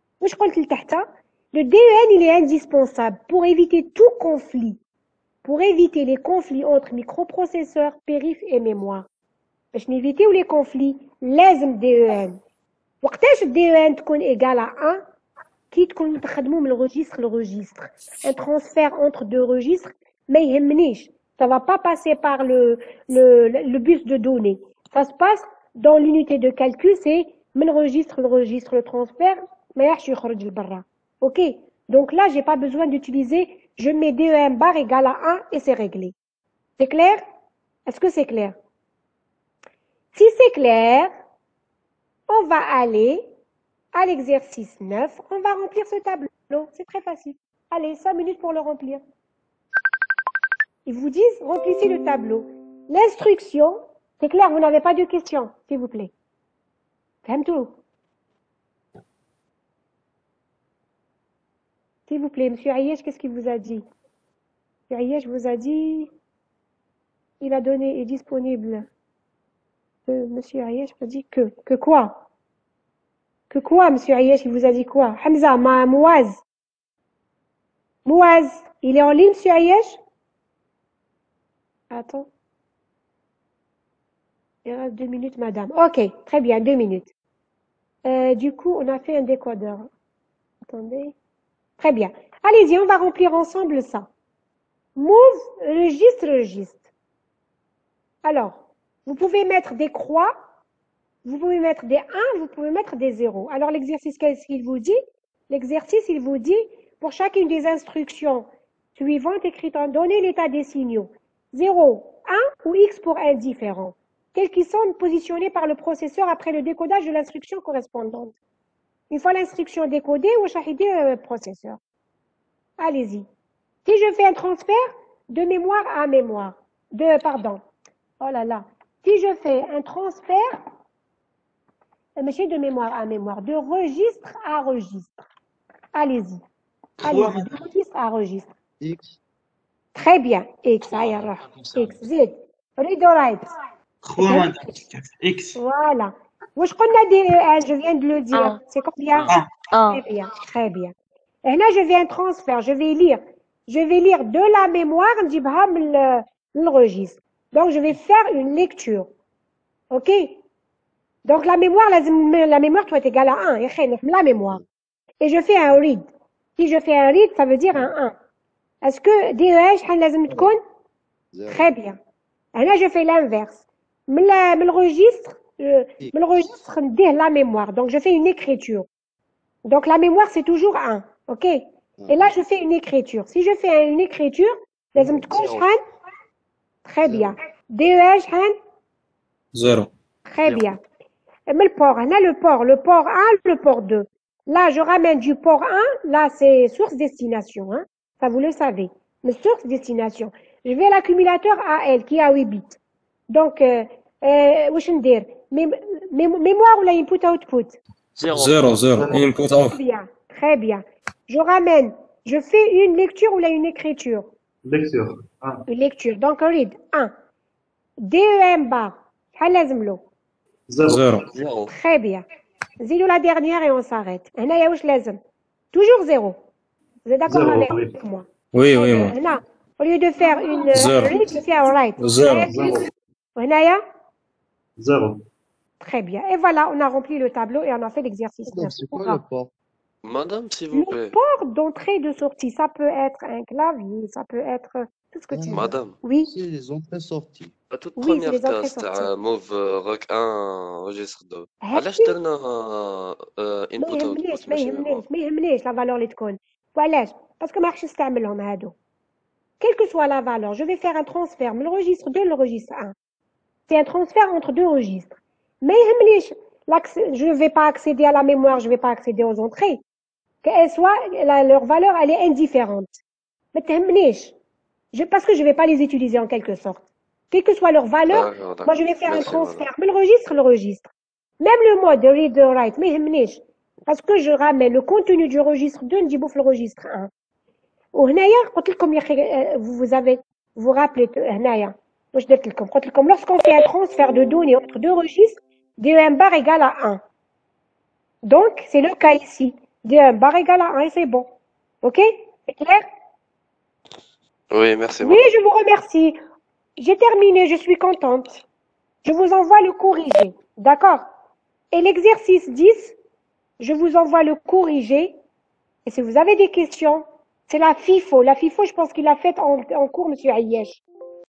Le DEN, il est indispensable pour éviter tout conflit. Pour éviter les conflits entre microprocesseurs, périph' et mémoire. باش نيفيتيو les conflits, لازم DEN. وقتاش DEN تكون égale à 1 كي تكون نخدمو من الregistre للregistre. Un transfert entre 2 registres ما يهمنيش. Ça va pas passer par le bus de données. Ça se passe dans l'unité de calcul, c'est من registre للregistre le transfert ما يحش يخرج لبرا. OK? Donc là, j'ai pas besoin d'utiliser je mets DEN bar égale à 1 et c'est réglé. C'est clair? Est-ce que c'est clair? Si c'est clair, on va aller à l'exercice 9. On va remplir ce tableau. C'est très facile. Allez, 5 minutes pour le remplir. Ils vous disent, remplissez le tableau. L'instruction, c'est clair, vous n'avez pas de questions, s'il vous plaît. Femme tout. S'il vous plaît, monsieur Ayesh, qu'est-ce qu'il vous a dit? Monsieur Ayesh vous a dit, il a donné, est disponible. Monsieur Ayesh m'a dit que quoi? Que quoi, monsieur Ayesh, il vous a dit quoi? Hamza, Mouaz. Mouaz, il est en ligne, monsieur Ayesh? Attends. Il reste 2 minutes, madame. OK, très bien, 2 minutes. Du coup, on a fait un décodeur. Attendez. Très bien. Allez-y, on va remplir ensemble ça. Move, registre. Alors, vous pouvez mettre des croix, vous pouvez mettre des 1, vous pouvez mettre des 0. Alors, l'exercice, qu'est-ce qu'il vous dit? L'exercice, il vous dit, pour chacune des instructions suivantes écrites en données, l'état des signaux. 0, 1 ou X pour indifférent. Tels qu'ils sont positionnés par le processeur après le décodage de l'instruction correspondante. Une fois l'instruction décodée, ou shahidé processeur. Allez-y. Si je fais un transfert de mémoire à mémoire, oh là là. Si je fais un transfert, de mémoire à mémoire, de registre à registre. Allez-y. Allez-y, de registre à registre. X. Très bien. X, X, Z. Read or write. X. Voilà. واش قلنا DEN, je viens de le dire. C'est combien? Très bien, très bien. Et là, je vais un transfert, je vais lire de la mémoire, نجيبها من le registre. Donc, je vais faire une lecture. OK? Donc la mémoire doit être égale à 1. La mémoire. Et je fais un read. Si je fais un read, ça veut dire un 1. Est-ce que DEA شحال لازم تكون؟ Très bien. Et là, je fais l'inverse. من registre نديه la mémoire. Donc je fais une écriture. Donc la mémoire c'est toujours 1. OK? Et là je fais une écriture. Si je fais une écriture, لازم تكون شحال؟ Très bien. DEA شحال؟ 0. Très bien. Mais le port 1, le port 2. Là, je ramène du port 1, là, c'est source-destination, hein. Ça, vous le savez. Mais source-destination. Je vais à l'accumulateur AL, qui a 8 bits. Donc, wesh ندير? Mémoire ou la input-output? 0, 0. Input out. Très bien. Je fais une lecture ou une écriture? Lecture. Une lecture. Donc, read 1. DEM bar. شحال لازم له؟ 0. Très bien. Zéro la dernière et on s'arrête. هنايا واش لازم؟ Toujours 0. Vous êtes d'accord avec moi? Oui, oui, oui. هنا, au lieu de faire une read, je fais un write. 0. وهنايا 0. Très bien. Et voilà, on a rempli le tableau et on a fait l'exercice 9. C'est quoi le port? Madame, s'il vous plaît. Le port d'entrée et de sortie, ça peut être un clavier, ça peut être tout ce que tu veux. Madame. Oui. C'est les entrées-sorties. La toute Oui, première c'est les case entrées-sorties. تاع موف روك 1 registre 2. علاش درنا input output ماشي ما يهمنيش لا فالور اللي تكون. وعلاش؟ باسكو ما راحش نستعملهم هادو. Quelle que soit la valeur, je vais faire un transfert من le registre 2 le registre 1. C'est un transfert entre deux registres. Mais je ne vais pas accéder à la mémoire, je ne vais pas accéder aux entrées. Qu'elles soient, leur valeur, elle est indifférente. Mais parce que je ne vais pas les utiliser en quelque sorte. Quelle que soit leur valeur, moi je vais faire un transfert. Mais le registre. Même le mode read write, mais parce que je ramène le contenu du registre 2, نجيبو في le registre 1. وهنايا قلت لكم vous vous rappelez هنايا واش درت لكم قلت لكم lorsqu'on fait un transfert de données entre deux registres DEM bar égale à 1. Donc c'est le cas ici. DEM bar égale à 1 et c'est bon. OK? C'est clair? Oui, merci. Oui, je vous remercie. J'ai terminé, je suis contente. Je vous envoie le corrigé. D'accord? Et l'exercice 10, je vous envoie le corrigé. Et si vous avez des questions, c'est la FIFO. La FIFO, je pense qu'il l'a faite en cours, monsieur Ayesh.